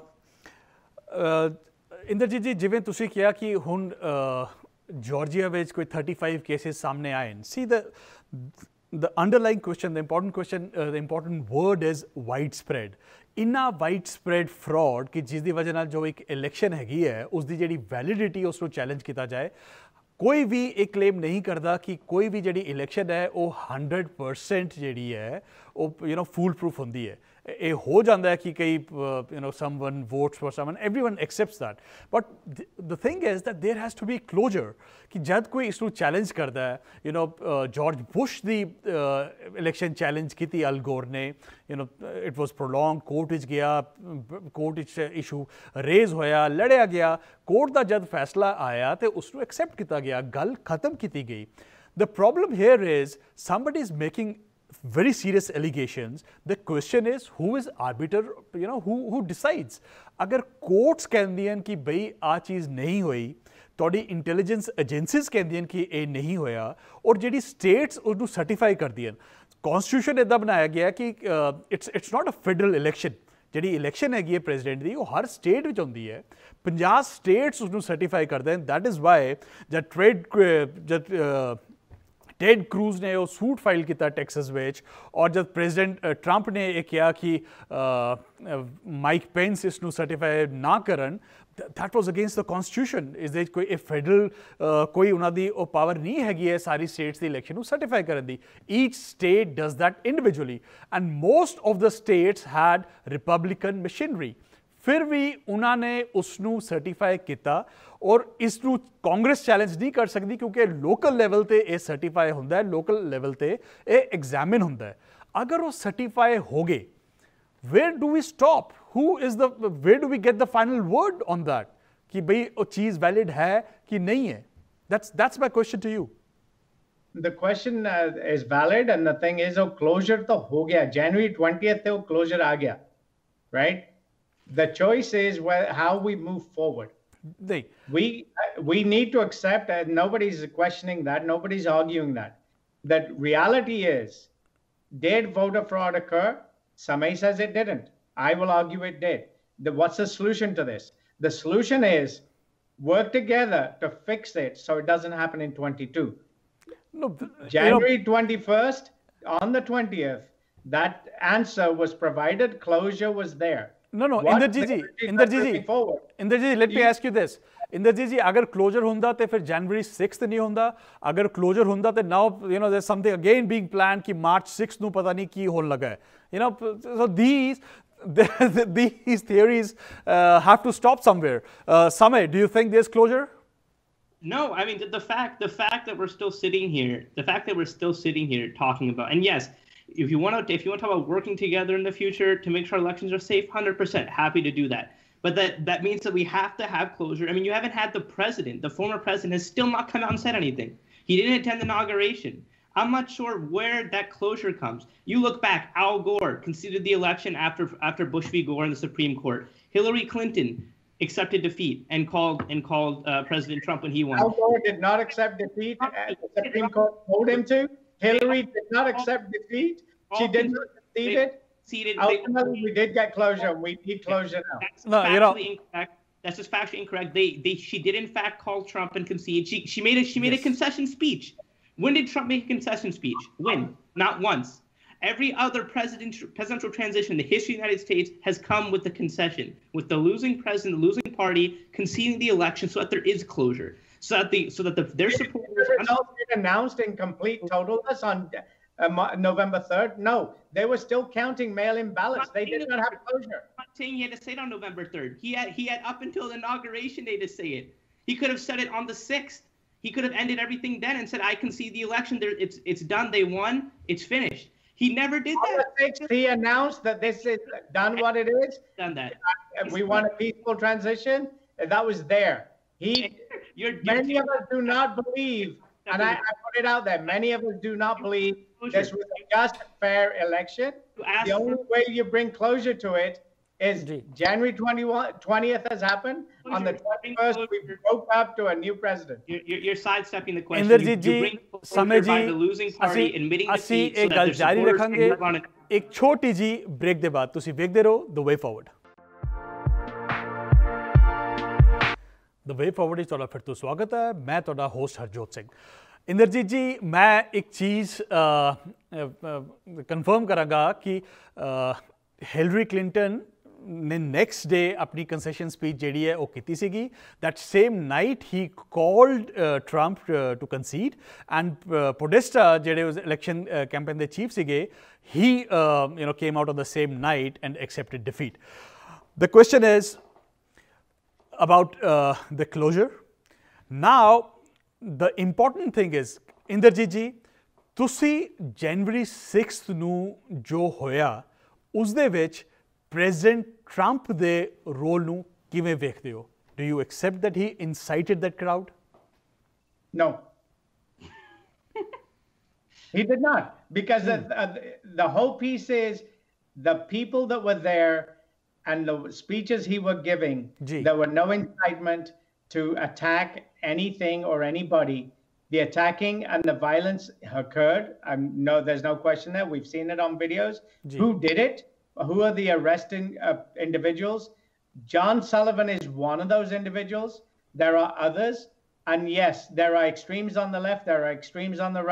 uh, Inderjit ji, ਜਿਵੇਂ ਤੁਸੀਂ ਕਿਹਾ ਕਿ ਹੁਣ Georgia ਵਿੱਚ ਕੋਈ thirty-five cases ਸਾਹਮਣੇ ਆਏ ਨੇ. See the the underlying question, the important question, uh, the important word is widespread. ਇੰਨਾ ਵਾਈਡਸਪ੍ਰੈਡ ਫਰਾਡ ਕਿ ਜਿਸ ਦੀ ਵਜ੍ਹਾ ਨਾਲ ਜੋ ਇੱਕ ਇਲੈਕਸ਼ਨ ਹੈਗੀ ਹੈ ਉਸ ਦੀ ਜਿਹੜੀ ਵੈਲਿਡਿਟੀ ਉਸ ਨੂੰ ਚੈਲੰਜ ਕੀਤਾ ਜਾਏ. ਕੋਈ ਵੀ ਇਹ ਕਲੇਮ ਨਹੀਂ ਕਰਦਾ ਕਿ ਕੋਈ ਵੀ ਜਿਹੜੀ ਇਲੈਕਸ਼ਨ ਹੈ ਉਹ hundred percent ਜਿਹੜੀ ਹੈ ਉਹ ਯੂ نو ਫੂਲ ਪ੍ਰੂਫ ਹੁੰਦੀ ਹੈ. ਇਹ ਹੋ ਜਾਂਦਾ ਹੈ ਕਿ ਕਈ you نو someone votes for someone everyone accepts that but the thing is that there has to be closure कि जद कोई इसनूं चैलेंज करता है यू नो जॉर्ज बुश दी इलैक्शन चैलेंज की अल गोर ने you know it was prolong court विच गया कोर्ट विच इशू रेज होया लड़िया गया कोर्ट का जद फैसला आया तो उसनूं एक्सेप्ट किया गया गल खत्म की गई. The problem here is somebody is making very serious allegations. The question is who is arbiter, you know, who who decides. अगर courts कहंदियां कि भाई आ चीज़ नहीं हुई, तोड़ी intelligence agencies कहंदियां कि ये नहीं होया, और जेडी states उसनू certify कर दियां. Constitution इदा बनाया गया कि uh, it's it's not a federal election. जेडी election हैगी है president दी, वो हर state विच होंदी है. पंजाब states उसनू certify कर दें. That is why the trade uh, that uh, Ted Cruz ਨੇ ਉਹ ਸੂਟ ਫਾਈਲ ਕੀਤਾ ਟੈਕਸਸ ਵਿੱਚ, ਔਰ ਜਦ ਪ੍ਰੈਜ਼ੀਡੈਂਟ ਟਰੰਪ ਨੇ ਇਹ ਕਿਹਾ ਕਿ ਮਾਈਕ ਪੈਂਸ ਇਸ ਨੂੰ ਸਰਟੀਫਾਈ ਨਾ ਕਰਨ, that was against the constitution. Is there ਕੋਈ ਫੈਡਰਲ ਕੋਈ ਉਹਨਾਂ ਦੀ ਉਹ ਪਾਵਰ ਨਹੀਂ ਹੈਗੀ ਹੈ ਸਾਰੀ ਸਟੇਟਸ ਦੀ ਇਲੈਕਸ਼ਨ ਨੂੰ ਸਰਟੀਫਾਈ ਕਰਨ ਦੀ. Each state does that individually and most of the states had Republican machinery. ਫਿਰ ਵੀ ਉਹਨਾਂ ਨੇ ਉਸ ਨੂੰ ਸਰਟੀਫਾਈ ਕੀਤਾ, ਔਰ ਇਸ ਨੂੰ ਕਾਂਗਰਸ ਚੈਲੰਜ ਨਹੀਂ ਕਰ ਸਕਦੀ ਕਿਉਂਕਿ ਲੋਕਲ ਲੈਵਲ 'ਤੇ ਇਹ ਸਰਟੀਫਾਈ ਹੁੰਦਾ ਹੈ, ਲੋਕਲ ਲੈਵਲ 'ਤੇ ਇਹ ਐਗਜ਼ਾਮਿਨ ਹੁੰਦਾ ਹੈ. ਅਗਰ ਉਹ ਸਰਟੀਫਾਈ ਹੋ ਗਏ, where do we stop? Who is the, where do we get the final word on that? कि भाई वो चीज़ valid है कि नहीं है? That's that's my question to you. The question uh, is valid, and the thing is, oh, closure तो हो गया. January twentieth से वो closure आ गया, right? The choice is where, how we move forward. They, we we need to accept, and nobody's questioning that, nobody's arguing that. That reality is, did voter fraud occur? Somebody says it didn't. I will argue it did. The, what's the solution to this? The solution is work together to fix it so it doesn't happen in twenty-two. no, January you know, twenty-first, on the twentieth, that answer was provided, closure was there. No, no, What Inderjit ji, the- Inderjit ji, forward? Inderjit ji, let me ask you this. Inderjit ji, अगर closure ਹੁੰਦਾ ਤੇ ਫਿਰ January sixth नहीं ਹੁੰਦਾ, अगर closure ਹੁੰਦਾ ਤੇ now, you know, there's something again being planned कि March sixth ਨੂੰ ਪਤਾ ਨਹੀਂ ਕੀ ਹੋਣ ਲੱਗਾ ਹੈ. You know, so these these theories uh, have to stop somewhere. Uh, Samay, do you think there's closure? No, I mean the, the fact the fact that we're still sitting here, the fact that we're still sitting here talking about, and yes, if you want to if you want to talk about working together in the future to make sure elections are safe, one hundred percent happy to do that. But that that means that we have to have closure. I mean, you haven't had the president, the former president, has still not come out and said anything. He didn't attend the inauguration. I'm not sure where that closure comes. You look back, Al Gore conceded the election after after Bush v. Gore in the Supreme Court. Hillary Clinton accepted defeat and called and called uh, President Trump when he won. Al Gore did not accept defeat, and the Supreme Court told him to. Hillary did not accept defeat. She did not concede it. Ultimately, we did get closure. We need closure now. That's No, factually you know- incorrect. That's just factually incorrect. They, they, she did in fact call Trump and concede. She, she made a, she made Yes. a concession speech. When did Trump make a concession speech? When? Not once. Every other president, presidential transition in the history of the United States has come with the concession, with the losing president, the losing party conceding the election, so that there is closure, so that the so that the, their The supporters. results get announced in complete totalness on uh, Mo- November third. No, they were still counting mail-in ballots. They did not have closure. I'm not saying he had to say it on November third. He had he had up until the inauguration day to say it. He could have said it on the sixth. He could have ended everything then and said, "I concede the election. There, it's it's done. They won. It's finished." He never did On the that. sixth, he announced that this is done what it is. Done that. and We want a peaceful transition. And that was there. He, You're, you're many of us do not believe, and I, I put it out there, many of us do not believe this was a just, fair election. You asked The only for- way you bring closure to it is Ji. January twenty-first, twentieth has happened. On the Closure. twenty-first, we woke up to a new president. You're, you're, you're sidestepping the question. Inderjit You, ਜੀ, you bring closure ਸਮੇਂ by ਜੀ, the losing party ਅਸੀਂ admitting ਅਸੀਂ defeat so ਇਹ that ਗੱਲ their ਜਾਰੀ supporters ਰੱਖਾਂਗੇ can live on it. ਇੱਕ ਛੋਟੀ ਜੀ ਬ੍ਰੇਕ ਦੇ ਬਾਅਦ. ਤੁਸੀਂ ਵੇਖਦੇ ਰਹੋ ਦ ਵੇ ਫਾਰਵਰਡ. ਦ ਵੇ ਫਾਰਵਰਡ ਵਿੱਚ ਤੁਹਾਡਾ ਫਿਰ ਤੋਂ ਸਵਾਗਤ ਹੈ. ਮੈਂ ਤੁਹਾਡਾ ਹੋਸਟ ਹਰਜੋਤ ਸਿੰਘ. ਇੰਦਰਜੀਤ ਜੀ, ਮੈਂ ਇੱਕ ਚੀਜ਼ ਕਨਫਰਮ ਕਰਾਂਗਾ ਕਿ ਹਿਲਰੀ ਕਲਿੰਟਨ ਨੇ ਨੈਕਸਟ ਡੇ ਆਪਣੀ ਕੰਸੈਸ਼ਨ ਸਪੀਚ ਜਿਹੜੀ ਹੈ ਉਹ ਕੀਤੀ ਸੀਗੀ. ਦੈਟ ਸੇਮ ਨਾਈਟ ਹੀ called Trump to concede and Podesta ਜਿਹੜੇ ਉਸ ਇਲੈਕਸ਼ਨ ਕੈਂਪੇਨ ਦੇ ਚੀਫ ਸੀਗੇ, he uh, you know came out on the same night and accepted defeat. The question is about uh, the closure. Now the important thing is, Inderjit ji, ਤੁਸੀਂ January sixth ਨੂੰ ਜੋ ਹੋਇਆ ਉਸਦੇ ਵਿੱਚ president Trump ਦੇ role ਨੂੰ ਕਿਵੇਂ ਵੇਖਦੇ ਹੋ? Do you accept that he incited that crowd? No. He did not, because the, uh, the whole piece is the people that were there and the speeches he was giving, Gee. there were no incitement to attack anything or anybody. The attacking and the violence occurred. Um, no, there's no question there. We've seen it on videos. Gee. Who did it? Who are the arresting uh, individuals? John Sullivan is one of those individuals. There are others. And yes, there are extremes on the left, there are extremes on the right.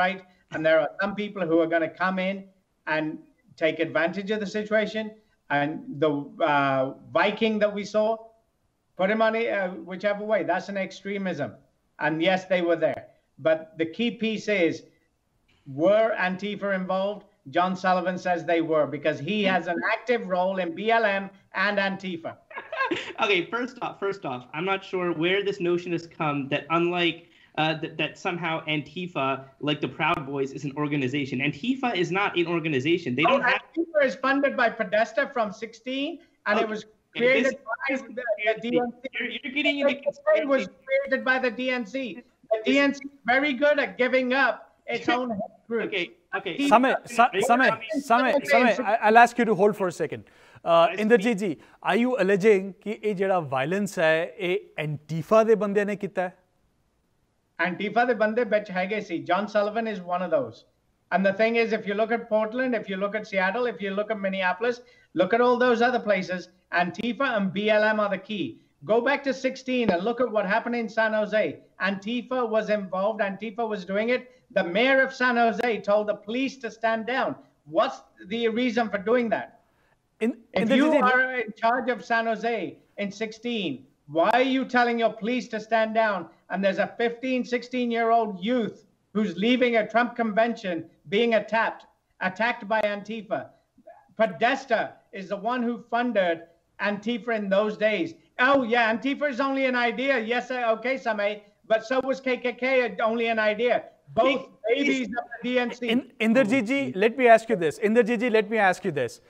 And there are some people who are going to come in and take advantage of the situation. And the uh, Viking that we saw, put him on it, uh, whichever way, that's an extremism. And yes, they were there. But the key piece is, were Antifa involved? John Sullivan says they were, because he has an active role in B L M and Antifa. Okay, first off, first off, I'm not sure where this notion has come that unlike uh, that, that somehow Antifa, like the Proud Boys, is an organization. Antifa is not an organization. They don't oh, have. Antifa is funded by Podesta from sixteen, and Okay. it was created This- by the, the D N C. You're, you're getting into It conspiracy. was created by the D N C. The D N C is very good at giving up its own group. Okay, okay. Samay, Sa- Are you Samay, telling me- Samay, Samay, I- I'll ask you to hold for a second. Uh, Inderjit ji, are you alleging कि ये ਜਿਹੜਾ violence है, ये Antifa ਦੇ ਬੰਦਿਆਂ ਨੇ ਕੀਤਾ ਹੈ? Antifa the bande bech haige si. John Sullivan is one of those. And the thing is, if you look at Portland, if you look at Seattle, if you look at Minneapolis, look at all those other places, Antifa and B L M are the key. Go back to sixteen and look at what happened in San Jose. Antifa was involved. Antifa was doing it. The mayor of San Jose told the police to stand down. What's the reason for doing that? In, If Inderjit you ji, are in charge of San Jose in sixteen, why are you telling your police to stand down? And there's a fifteen, sixteen year old youth who's leaving a Trump convention being attacked, attacked by Antifa. Podesta is the one who funded Antifa in those days. Oh, yeah, Antifa is only an idea. Yes, uh, okay, Samay, but so was K K K, only an idea. Both babies of the D N C. In, Inderjit ji, let me ask you this. Inderjit ji, let me ask you this.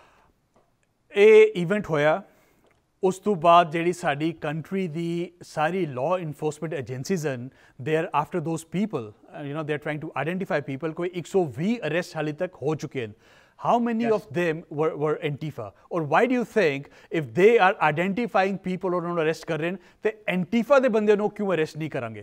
ਇਹ event ਹੋਇਆ ਉਸ ਤੋਂ ਬਾਅਦ ਜਿਹੜੀ ਸਾਡੀ country ਦੀ ਸਾਰੀ law enforcement agencies ਹਨ they are after those people uh, you know they are trying to identify people ਕੋਈ one hundred twenty ਅਰੈਸਟ ਹਾਲੇ ਤੱਕ ਹੋ ਚੁੱਕੇ ਹਨ how many Yes. of them were were Antifa or why do you think if they are identifying people or ਉਹਨਾਂ ਨੂੰ arrest ਕਰ ਰਹੇ ਹਨ ਤੇ Antifa ਦੇ ਬੰਦਿਆਂ ਨੂੰ ਕਿਉਂ ਅਰੈਸਟ ਨਹੀਂ ਕਰਾਂਗੇ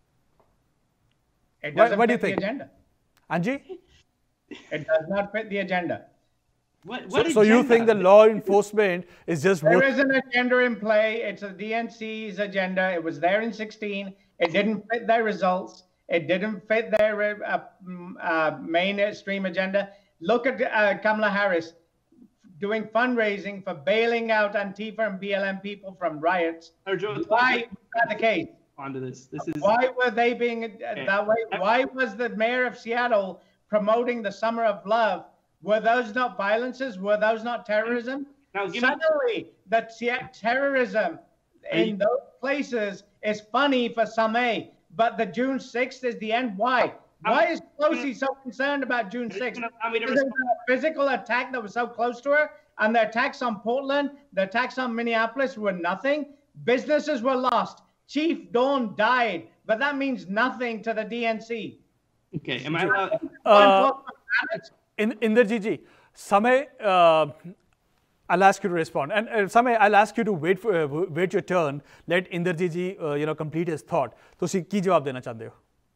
It What- doesn't what do you fit the think? agenda. ਹਾਂਜੀ It does not fit the agenda. What, so, what so you agenda? think the law enforcement is just There work- is an agenda in play. It's a D N C's agenda. It was there in sixteen. It didn't fit their results. It didn't fit their uh, uh, mainstream agenda. Look at uh, Kamala Harris doing fundraising for bailing out Antifa and B L M people from riots. Arjun, Why was that the case? onto this. This is Why were they being uh, that way? Why was the mayor of Seattle promoting the Summer of Love? Were those not violences? Were those not terrorism? Now, give me- Suddenly, the te- terrorism Are in you- those places is funny for Samay, but the June sixth is the end. Why? Why is Pelosi so concerned about June sixth? gonna allow me to Because there was a physical attack that was so close to her, and the attacks on Portland, the attacks on Minneapolis were nothing. Businesses were lost. Chief Dawn died, but that means nothing to the D N C. Okay, am I allowed? Uh, In, Inderjit ji, Samay, uh, I'll ask you to respond. And uh, Samay, I'll ask you to wait for uh, wait your turn. Let Inderjit ji, uh, you know, complete his thought. ਤੁਸੀਂ ਕੀ ਜਵਾਬ ਦੇਣਾ ਚਾਹੁੰਦੇ ਹੋ?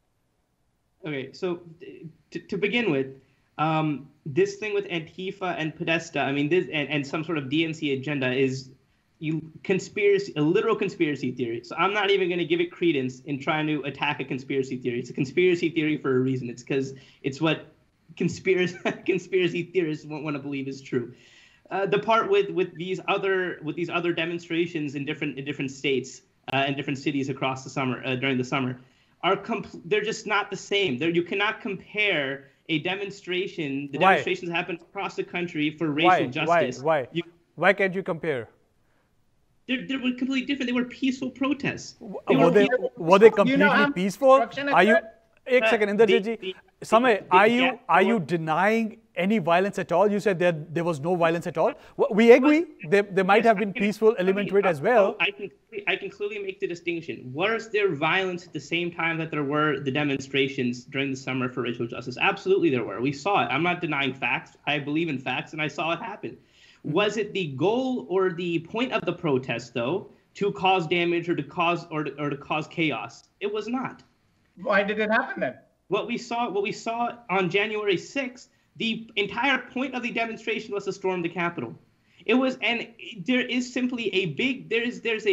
Okay, so to, to begin with, um, this thing with Antifa and Podesta, I mean, this and, and some sort of D N C agenda is you conspiracy, a literal conspiracy theory. So I'm not even going to give it credence in trying to attack a conspiracy theory. It's a conspiracy theory for a reason. It's because it's what conspiracy conspiracy theorists won't want to believe is true. Uh, the part with with these other with these other demonstrations in different in different states uh, and different cities across the summer uh, during the summer are compl- they're just not the same. They're, you cannot compare a demonstration. The Why? demonstrations happen across the country for racial Why? justice. Why? Why? You, Why can't you compare? they're, they were completely different. They were peaceful protests. They Were were they peaceful- were they You know completely how peaceful? destruction Are you? occurred? Ek Uh, second, Inderjit the- ji. the- Samay, the are you gap are you was- denying any violence at all? You said there there was no violence at all. Well, we agree. There there might have been I can- peaceful I mean, element to it as uh, well. I can I can clearly make the distinction. Was there violence at the same time that there were the demonstrations during the summer for racial justice? Absolutely, there were. We saw it. I'm not denying facts. I believe in facts, and I saw it happen. Was it the goal or the point of the protest, though, to cause damage or to cause or to, or to cause chaos? It was not. Why did it happen then? What we saw, what we saw on January sixth, the entire point of the demonstration was to storm the Capitol. It was, and there is simply a big, there is, there's a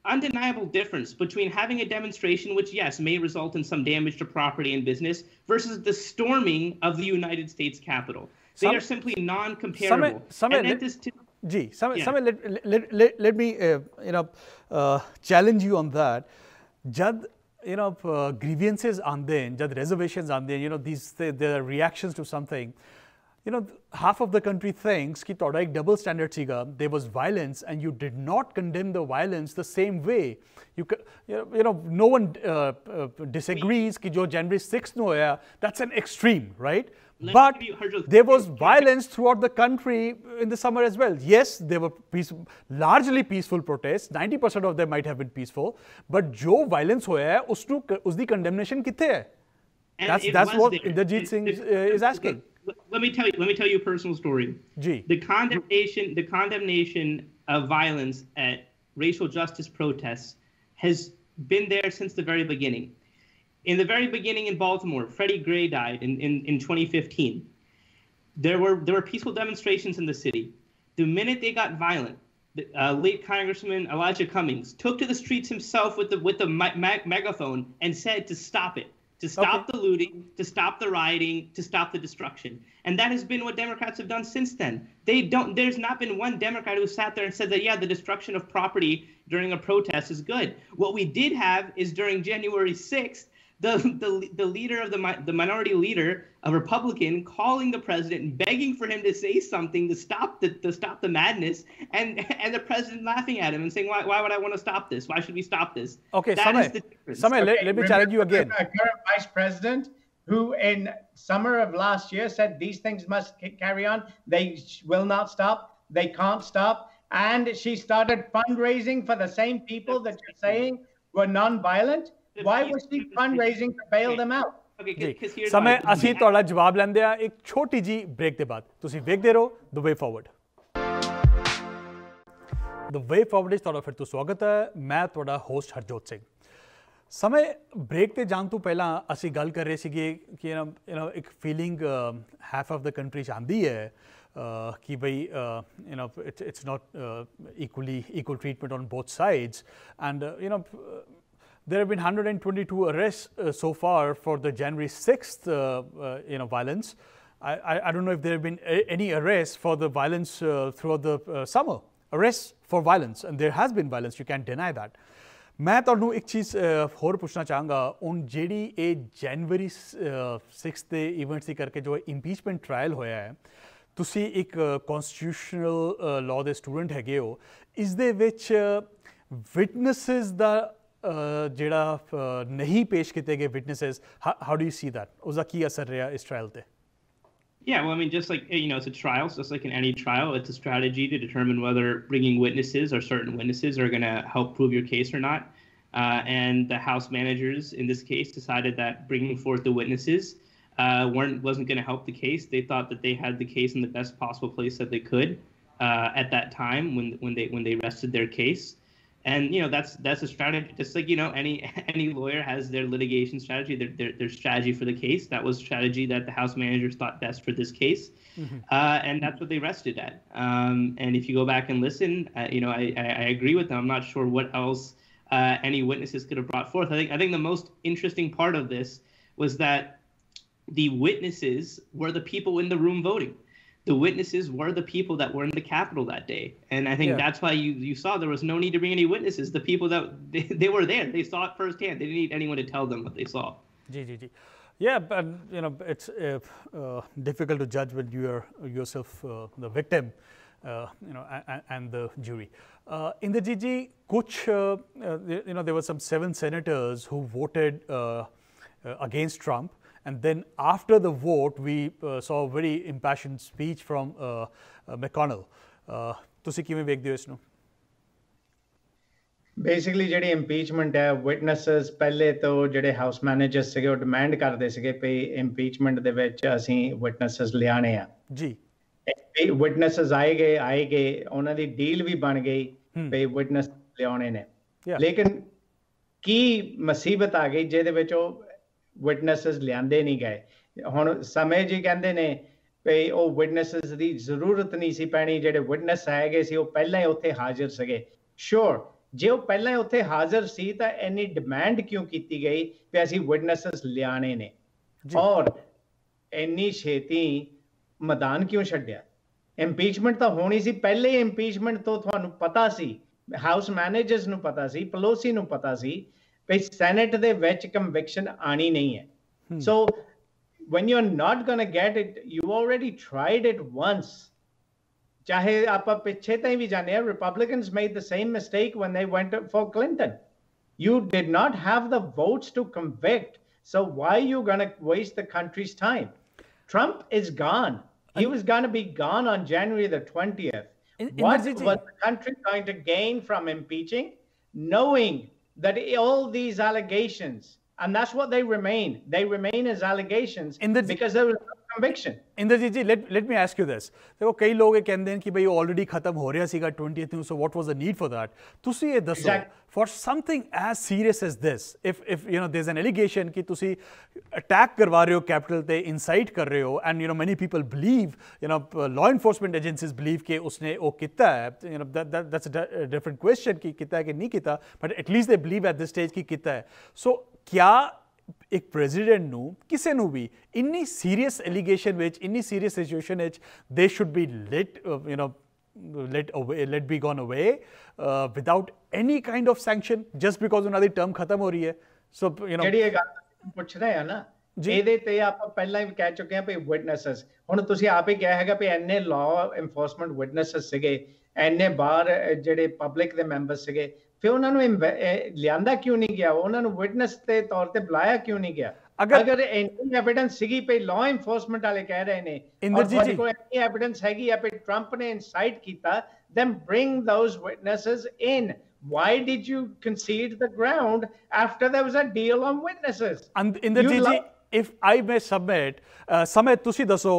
undeniable difference between having a demonstration, which, yes, may result in some damage to property and business, versus the storming of the United States Capitol. They some, are simply non-comparable. Some, some, and let, this t- Gee, some, yeah. some, let, let, let, let me uh, you know, uh, challenge you on that. Jad, you know, uh, grievances aande, jad reservations aande, you know, these the, the reactions to something. You know, half of the country thinks कि तोड़ा एक double standard सीगा. There was violence, and you did not condemn the violence the same way. You, you know, no one uh, uh, disagrees कि जो January sixth no होया, that's an extreme, right? Let but you, there was violence throughout the country in the summer as well. Yes, there were peace, largely peaceful protests. ninety percent of them might have been peaceful. But जो violence होया है, उसनु उसकी condemnation किथे है? That's that's what Inderjeet Singh is, uh, is asking. Let me tell you. Let me tell you a personal story. Gee. The condemnation, the condemnation of violence at racial justice protests has been there since the very beginning. In the very beginning in Baltimore, Freddie Gray died in, in, in twenty fifteen. There were there were peaceful demonstrations in the city. The minute they got violent, the, uh, late Congressman Elijah Cummings took to the streets himself with the with the ma- ma- megaphone and said to stop it. To stop okay. the looting, to stop the rioting, to stop the destruction. And that has been what Democrats have done since then. They don't, there's not been one Democrat who sat there and said that, yeah, the destruction of property during a protest is good. What we did have is during January sixth, the, the, the leader of the, the minority leader, a Republican, calling the president and begging for him to say something to stop the, to stop the madness, and, and the president laughing at him and saying, why, why would I want to stop this? Why should we stop this? Okay, that Samay, is the difference. Samay, okay, let, let me challenge you again. A current vice president who in summer of last year said these things must carry on. They will not stop. They can't stop. And she started fundraising for the same people that you're saying were non-violent. Why was she fundraising to bail them out? जी समय ਅਸੀਂ ਤੁਹਾਡਾ ਜਵਾਬ ਲੈਂਦੇ ਆ ਇੱਕ ਛੋਟੀ ਜੀ break ਦੇ ਬਾਅਦ ਤੁਸੀਂ ਵੇਖਦੇ ਰਹੋ ਦ ਵੇ ਫਾਰਵਰਡ ਦ ਵੇ ਫਾਰਵਰਡ ਵਿੱਚ ਤੁਹਾਡਾ ਫਿਰ ਤੋਂ ਸਵਾਗਤ ਹੈ ਮੈਂ ਤੁਹਾਡਾ ਹੋਸਟ ਹਰਜੋਤ ਸਿੰਘ समय ਬ੍ਰੇਕ ਤੇ ਜਾਣ ਤੋਂ ਪਹਿਲਾਂ ਅਸੀਂ ਗੱਲ ਕਰ ਰਹੇ ਸੀਗੇ ਕਿ ਯੂ نو ਇੱਕ feeling half of the country 'ਚ ਆਉਂਦੀ ਹੈ ਕਿ ਬਈ you نو it's it's not equally equal treatment on both sides and you نو there have been one hundred twenty-two arrests uh, so far for the January sixth uh, uh, you know, violence. I, I, I don't know if there have been a, any arrests for the violence uh, throughout the uh, summer. Arrests for violence, and there has been violence, you can't deny that. मैं ਤੁਹਾਨੂੰ ਇੱਕ ਚੀਜ਼ ਹੋਰ ਪੁੱਛਣਾ ਚਾਹਾਂਗਾ ਹੁਣ ਜਿਹੜੀ ਇਹ ਜਨਵਰੀ sixth ਦੇ ਇਵੈਂਟਸ ਦੀ ਕਰਕੇ ਜੋ ਇੰਪੀਚਮੈਂਟ ਟ੍ਰਾਇਲ ਹੋਇਆ ਹੈ ਤੁਸੀਂ ਇੱਕ ਕਨਸਟੀਟਿਊਸ਼ਨਲ ਲਾਅ ਦੇ ਸਟੂਡੈਂਟ ਹੈਗੇ ਹੋ ਇਸ ਦੇ ਵਿੱਚ ਵਿਟਨੈਸਸ ਦਾ ਜਿਹੜਾ ਨਹੀਂ ਪੇਸ਼ ਕੀਤੇ ਗਏ witnesses, how, how do you see that? ਉਸਦਾ ਕੀ ਅਸਰ ਰਿਹਾ ਇਸ trial ਤੇ? Yeah, well, I mean, just like, you know, it's a trial, so just like in any trial, it's a strategy to determine whether bringing witnesses or certain witnesses are going to help prove your case or not. Uh, and the House managers in this case decided that bringing forth the witnesses uh, weren't wasn't going to help the case. They thought that they had the case in the best possible place that they could uh, at that time when when they when they rested their case. And, you know, that's that's a strategy, just like, you know, any any lawyer has their litigation strategy, their, their, their strategy for the case. That was strategy that the House managers thought best for this case. Mm-hmm. Uh, and that's what they rested at. Um, and if you go back and listen, uh, you know, I, I, I agree with them. I'm not sure what else uh, any witnesses could have brought forth. I think I think the most interesting part of this was that the witnesses were the people in the room voting. The witnesses were the people that were in the Capitol that day. And I think yeah. that's why you, you saw there was no need to bring any witnesses. The people that, they, they were there. They saw it firsthand. They didn't need anyone to tell them what they saw. G, G, G. Yeah, but, you know, it's uh, uh, difficult to judge when you are yourself uh, the victim, uh, you know, and, and the jury. Uh, in the G G, kuch, uh, uh, you know, there were some seven senators who voted uh, uh, against Trump. And then after the vote, we uh, saw a very impassioned speech from uh, uh, McConnell. ਤੁਸੀਂ ਕਿਵੇਂ ਵੇਖਦੇ ਹੋ ਇਸ ਨੂੰ? Basically ਜਿਹੜੀ impeachment ਹੈ witnesses ਪਹਿਲੇ ਤੋਂ ਜਿਹੜੇ ਹਾਊਸ ਮੈਨੇਜਰਸ ਸੀਗੇ ਉਹ ਡਿਮਾਂਡ ਕਰਦੇ ਸੀਗੇ ਕਿ ਇੰਪੀਚਮੈਂਟ ਦੇ ਵਿੱਚ ਅਸੀਂ ਵਿਟਨੈਸਸ ਲਿਆਣੇ ਆ ਜੀ ਵਿਟਨੈਸਸ ਆਏ ਗਏ ਆਏ ਗਏ ਉਹਨਾਂ ਦੀ ਡੀਲ ਵੀ ਬਣ ਗਈ ਵੀ ਵਿਟਨੈਸ ਲਿਆਉਣੇ ਨੇ ਲੇਕਿਨ ਕੀ ਮੁਸੀਬਤ ਆ ਗਈ ਜਿਹਦੇ ਵਿੱਚ ਉਹ ਵਿਟਨੈਸਸ ਲਿਆਂਦੇ ਨਹੀਂ ਗਏ ਹੁਣ ਸਮੇਂ ਜੀ ਕਹਿੰਦੇ ਨੇ ਵੀ ਉਹ ਵਿਟਨੈਸਸ ਦੀ ਜ਼ਰੂਰਤ ਨਹੀਂ ਸੀ ਪੈਣੀ ਜਿਹੜੇ ਵਿਟਨੈਸ ਹੈਗੇ ਸੀ ਉਹ ਪਹਿਲਾਂ ਹੀ ਉੱਥੇ ਹਾਜ਼ਰ ਸੀਗੇ ਸ਼ੋਰ ਜੇ ਉਹ ਪਹਿਲਾਂ ਉੱਥੇ ਹਾਜ਼ਰ ਸੀ ਤਾਂ ਇੰਨੀ ਡਿਮਾਂਡ ਕਿਉਂ ਕੀਤੀ ਗਈ ਕਿ ਅਸੀਂ ਵਿਟਨੈਸਸ ਲਿਆਣੇ ਨੇ ਔਰ ਇੰਨੀ ਛੇਤੀ ਮੈਦਾਨ ਕਿਉਂ ਛੱਡਿਆ ਇੰਪੀਚਮੈਂਟ ਤਾਂ ਹੋਣੀ ਸੀ ਪਹਿਲੇ ਹੀ ਇੰਪੀਚਮੈਂਟ ਤੋਂ ਤੁਹਾਨੂੰ ਪਤਾ ਸੀ ਹਾਊਸ ਮੈਨੇਜਰਸ ਨੂੰ ਪਤਾ ਸੀ ਪਲੋਸੀ ਨੂੰ ਪਤਾ ਸੀ ਕਿ ਸੈਨੇਟ ਦੇ ਵਿੱਚ ਕਨਵਿਕਸ਼ਨ ਆਣੀ ਨਹੀਂ ਹੈ ਸੋ when you're not going to get it you already tried it once chahe aapa piche tai vi jane Republicans made the same mistake when they went for Clinton you did not have the votes to convict so why are you going to waste the country's time Trump is gone he was going to be gone on January the twentieth in, in what was the country going to gain from impeaching knowing that all these allegations and that's what they remain they remain as allegations the, because there was no conviction Indrajit ji let let me ask you this देखो कई लोग ये कहते हैं कि भाई already खत्म हो रहा सीगा twentieth ਨੂੰ so what was the need for that ਤੁਸੀਂ ਇਹ ਦੱਸੋ for something as serious as this if if you know there's an allegation कि ਤੁਸੀਂ attack ਕਰਵਾ ਰਹੇ ਹੋ capital ਤੇ incite ਕਰ ਰਹੇ ਹੋ and you know many people believe you know law enforcement agencies believe कि उसने वो ਕੀਤਾ है you know that, that that's a different question कि ਕੀਤਾ है कि नहीं ਕੀਤਾ but at least they believe at this stage कि ਕੀਤਾ है so क्या ਇੱਕ ਪ੍ਰੈਜ਼ੀਡੈਂਟ ਨੂੰ ਕਿਸੇ ਨੂੰ ਵੀ ਇੰਨੀ ਸੀਰੀਅਸ ਐਲੀਗੇਸ਼ਨ ਵਿੱਚ ਇੰਨੀ ਸੀਰੀਅਸ ਸਿਚੁਏਸ਼ਨ ਵਿੱਚ they should be let you know let away let be gone away uh, without any kind of sanction just because ਉਹਨਾਂ ਦੀ ਟਰਮ ਖਤਮ ਹੋ ਰਹੀ ਹੈ so you know ਜਿਹੜੀ ਇਹ ਗੱਲ ਪੁੱਛ ਰਹੇ ਆ ਨਾ ਇਹਦੇ ਤੇ ਆਪਾਂ ਪਹਿਲਾਂ ਵੀ ਕਹਿ ਚੁੱਕੇ ਹਾਂ ਵੀ ਵਿਟਨੈਸਸ ਹੁਣ ਤੁਸੀਂ ਆਪ ਹੀ ਕਿਹਾ ਹੈਗਾ ਵੀ ਐਨੇ ਲਾਅ ਐਨਫੋਰਸਮੈਂਟ ਵਿਟਨੈਸਸ ਸੀਗੇ ਐਨੇ ਬਾਹਰ ਜਿਹੜੇ ਪਬਲਿਕ ਦੇ ਮੈਂਬਰ ਸੀਗੇ ਫਿਰ ਉਹਨਾਂ ਨੂੰ ਲਿਆਂਦਾ ਕਿਉਂ ਨਹੀਂ ਗਿਆ ਉਹਨਾਂ ਨੂੰ ਵਿਟਨੈਸ ਦੇ ਤੌਰ ਤੇ ਬੁਲਾਇਆ ਕਿਉਂ ਨਹੀਂ ਗਿਆ ਅਗਰ ਇੰਨੀ ਐਵੀਡੈਂਸ ਸੀਗੀ ਪਈ ਲਾਅ ਐਨਫੋਰਸਮੈਂਟ ਵਾਲੇ ਕਹਿ ਰਹੇ ਨੇ ਇੰਦਰਜੀਤ ਜੀ ਕੋਈ ਇੰਨੀ ਐਵੀਡੈਂਸ ਹੈਗੀ ਆ ਪਈ ਟਰੰਪ ਨੇ ਇਨਸਾਈਟ ਕੀਤਾ then bring those witnesses in why did you concede the ground after there was a deal on witnesses and Inderjit ji if I may submit ਸਮੇਤ ਤੁਸੀਂ ਦੱਸੋ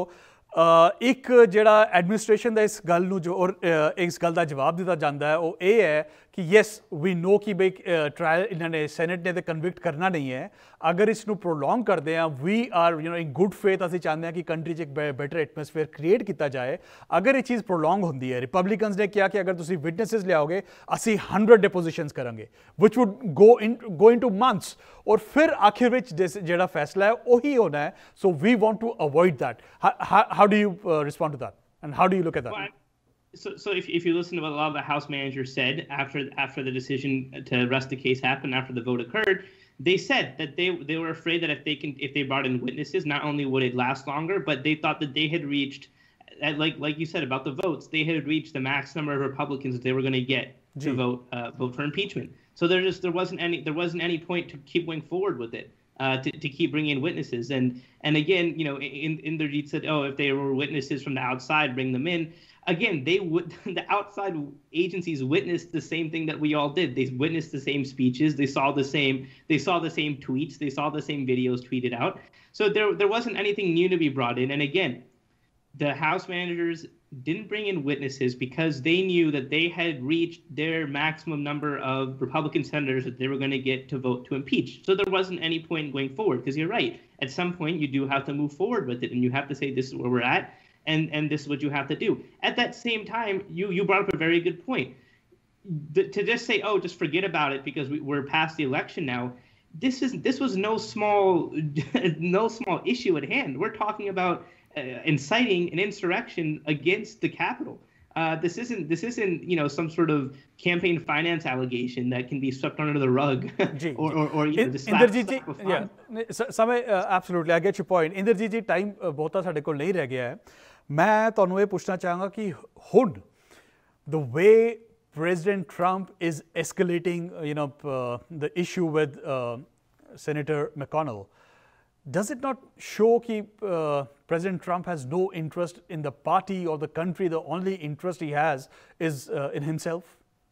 ਇੱਕ ਜਿਹੜਾ ਐਡਮਿਨਿਸਟ੍ਰੇਸ਼ਨ ਦਾ ਇਸ ਗੱਲ ਨੂੰ ਜੋ ਔਰ ਇਸ ਗੱਲ ਦਾ ਜਵਾਬ ਦਿੱਤਾ ਜਾਂਦਾ ਹੈ ਉਹ ਇਹ ਹੈ ਕਿ ਯੈਸ ਵੀ ਨੋ ਕਿ ਬਈ ਟਰਾਇਲ ਇਹਨਾਂ ਨੇ ਸੈਨੇਟ ਨੇ ਤੇ ਕਨਵਿਕਟ ਕਰਨਾ ਨਹੀਂ ਹੈ ਅਗਰ ਇਸ ਨੂੰ ਪ੍ਰੋਲੋਂਗ ਕਰਦੇ ਹਾਂ we are you know in good faith ਅਸੀਂ ਚਾਹੁੰਦੇ ਹਾਂ ਕਿ ਕੰਟਰੀ 'ਚ ਇੱਕ ਬੈਟਰ ਐਟਮੋਸਫੇਅਰ ਕ੍ਰੀਏਟ ਕੀਤਾ ਜਾਏ ਅਗਰ ਇਹ ਚੀਜ਼ ਪ੍ਰੋਲੋਂਗ ਹੁੰਦੀ ਹੈ ਰਿਪਬਲਿਕਨਸ ਨੇ ਕਿਹਾ ਕਿ ਅਗਰ ਤੁਸੀਂ ਵਿਟਨੈਸਿਸ ਲਿਆਓਗੇ ਅਸੀਂ ਹੰਡਰਡ ਡਿਪੋਜ਼ਿਸ਼ਨਸ ਕਰਾਂਗੇ which would go in go in two months or ਫਿਰ ਆਖਿਰ ਵਿੱਚ ਜਿਹੜਾ ਫੈਸਲਾ ਹੈ ਉਹੀ ਹੋਣਾ ਹੈ so we want to avoid that how do you uh, respond to that and how do you look at that well, so so if, if you listen to what a lot of the House managers said after after the decision to arrest the case happened after the vote occurred they said that they they were afraid that if they can if they brought in witnesses not only would it last longer but they thought that they had reached like like you said about the votes they had reached the max number of Republicans that they were going to get to Gee. vote uh, vote for impeachment so there just there wasn't any there wasn't any point to keep going forward with it Uh, to, to keep bringing in witnesses. And and again, you know, in, Inderjit said, oh, if there were witnesses from the outside, bring them in. Again, they would the outside agencies witnessed the same thing that we all did. They witnessed the same speeches. They saw the same they saw the same tweets. They saw the same videos tweeted out. So there there wasn't anything new to be brought in. And again, the House managers didn't bring in witnesses because they knew that they had reached their maximum number of Republican senators that they were going to get to vote to impeach. So there wasn't any point going forward because you're right. At some point, you do have to move forward with it and you have to say this is where we're at and, and this is what you have to do. At that same time, you, you brought up a very good point. The, to just say, oh, just forget about it because we, we're past the election now, this is this was no small no small issue at hand. We're talking about Uh, inciting an insurrection against the Capitol. Uh, this isn't this isn't you know some sort of campaign finance allegation that can be swept under the rug or or, or you know, just Inderjit ji, yeah, Samay, uh, absolutely, I get your point. Inderjit ji, time ਬਹੁਤਾ ਸਾਡੇ ਕੋਲ ਨਹੀਂ ਰਹਿ ਗਿਆ ਹੈ. ਮੈਂ ਤੁਹਾਨੂੰ ਇਹ ਪੁੱਛਣਾ ਚਾਹਾਂਗਾ ਕਿ ਹੁਣ the way President Trump is escalating, you know, uh, the issue with uh, Senator McConnell. Does it not show that uh, President Trump has no interest in the party or the country? The only interest he has is uh, in himself?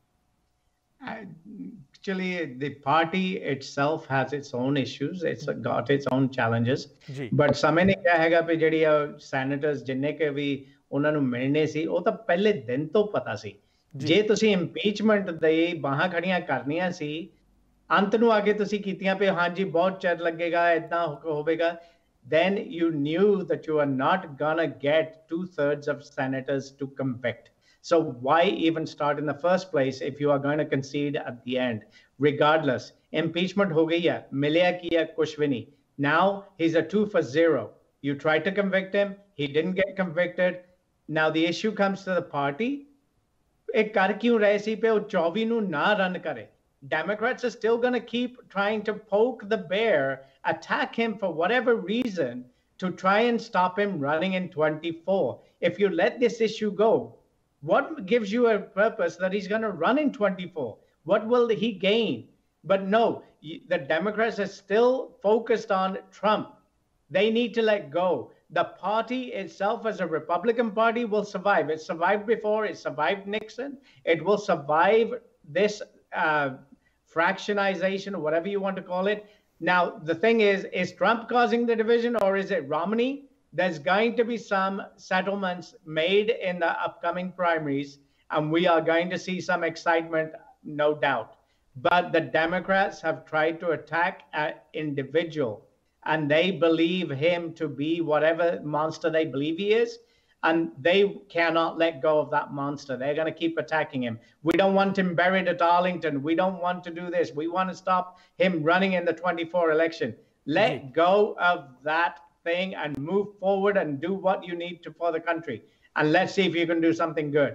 Actually, the party itself has its own issues. It's got its own challenges. Gee. But ਸਮੇਂ ਨੇ ਕਿਹਾ ਹੈਗਾ ਵੀ ਜਿਹੜੀ senators ਜਿੰਨੇ ਕੇ ਵੀ ਉਹਨਾਂ ਨੂੰ ਮਿਲਣੇ ਸੀ ਉਹ ਤਾਂ ਪਹਿਲੇ ਦਿਨ ਤੋਂ ਪਤਾ ਸੀ ਜੇ ਤੁਸੀਂ impeachment ਦੇ ਬਾਹਾਂ ਖੜੀਆਂ ਕਰਨੀਆਂ ਸੀ ਅੰਤ ਨੂੰ ਆ ਕੇ ਤੁਸੀਂ ਕੀਤੀਆਂ ਪਏ ਹਾਂਜੀ ਬਹੁਤ ਚਿਰ ਲੱਗੇਗਾ ਇਦਾਂ ਹੋਵੇਗਾ then you knew that you are not gonna get two thirds of senators to convict So why even start in the first place if you are going to concede at the end? Regardless, impeachment ho gayi hai, milya kiya kuch bhi nahi. Now he's a two for zero. You tried to convict him, he didn't get convicted. Now the issue comes to the party. Ek kar kyun rahe si pe wo twenty nu na run kare. Democrats are still going to keep trying to poke the bear, attack him for whatever reason to try and stop him running in twenty-four. If you let this issue go, what gives you a purpose that he's going to run in twenty-four? What will he gain? But no, the Democrats are still focused on Trump. They need to let go. The party itself as a Republican Party will survive. It survived before. It survived Nixon. It will survive this uh, fractionization, or whatever you want to call it. Now, the thing is, is Trump causing the division or is it Romney? There's going to be some settlements made in the upcoming primaries, and we are going to see some excitement, no doubt. But the Democrats have tried to attack an individual, and they believe him to be whatever monster they believe he is, and they cannot let go of that monster. They're going to keep attacking him. We don't want him buried at Arlington. We don't want to do this. We want to stop him running in the twenty-four election. Let mm-hmm. go of that thing and move forward and do what you need to for the country. And let's see if you can do something good.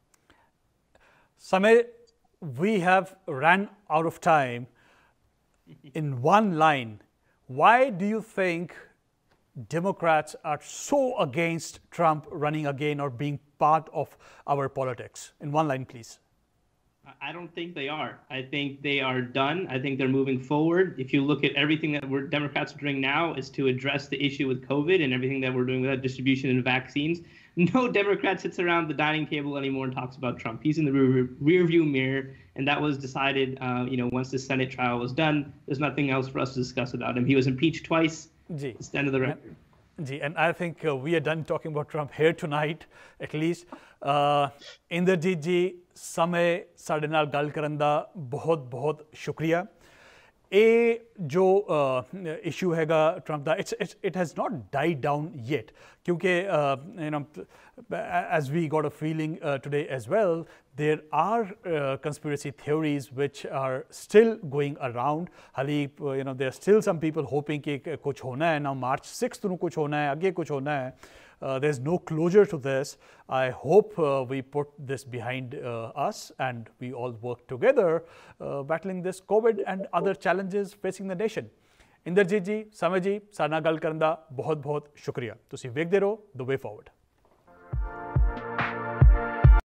Samay, we have ran out of time. In one line, why do you think Democrats are so against Trump running again or being part of our politics? In one line, please. I don't think they are. I think they are done. I think they're moving forward. If you look at everything that we're Democrats are doing now is to address the issue with COVID and everything that we're doing with that distribution and vaccines. No Democrat sits around the dining table anymore and talks about Trump. He's in the rear, rear view mirror, and that was decided, uh, you know, once the Senate trial was done. There's nothing else for us to discuss about him. He was impeached twice. Gee. It's the end of the record. Gee, and I think uh, we are done talking about Trump here tonight, at least. Uh, Inderjeet ji, समय साढ़े नाल गल करन दा बहुत बहुत शुक्रिया. ए जो issue हैगा ट्रंप दा, it's, it's, it has not died down yet. क्योंकि uh, you know, as we got a feeling uh, today as well, there are uh, conspiracy theories which are still going around. हाली uh, you know, there are still some people hoping कि कुछ होना है ना, March sixth ਨੂੰ कुछ होना है, आगे कुछ होना है. Uh, there's no closure to this. I hope uh, we put this behind uh, us and we all work together uh, battling this COVID and other challenges facing the nation. Inderjeet ji, Samay ji, ਸਾਡੇ ਨਾਲ ਗੱਲ ਕਰਨ ਦਾ ਬਹੁਤ ਬਹੁਤ ਸ਼ੁਕਰੀਆ. ਤੁਸੀਂ ਵੇਖਦੇ ਰਹੋ The Way Forward.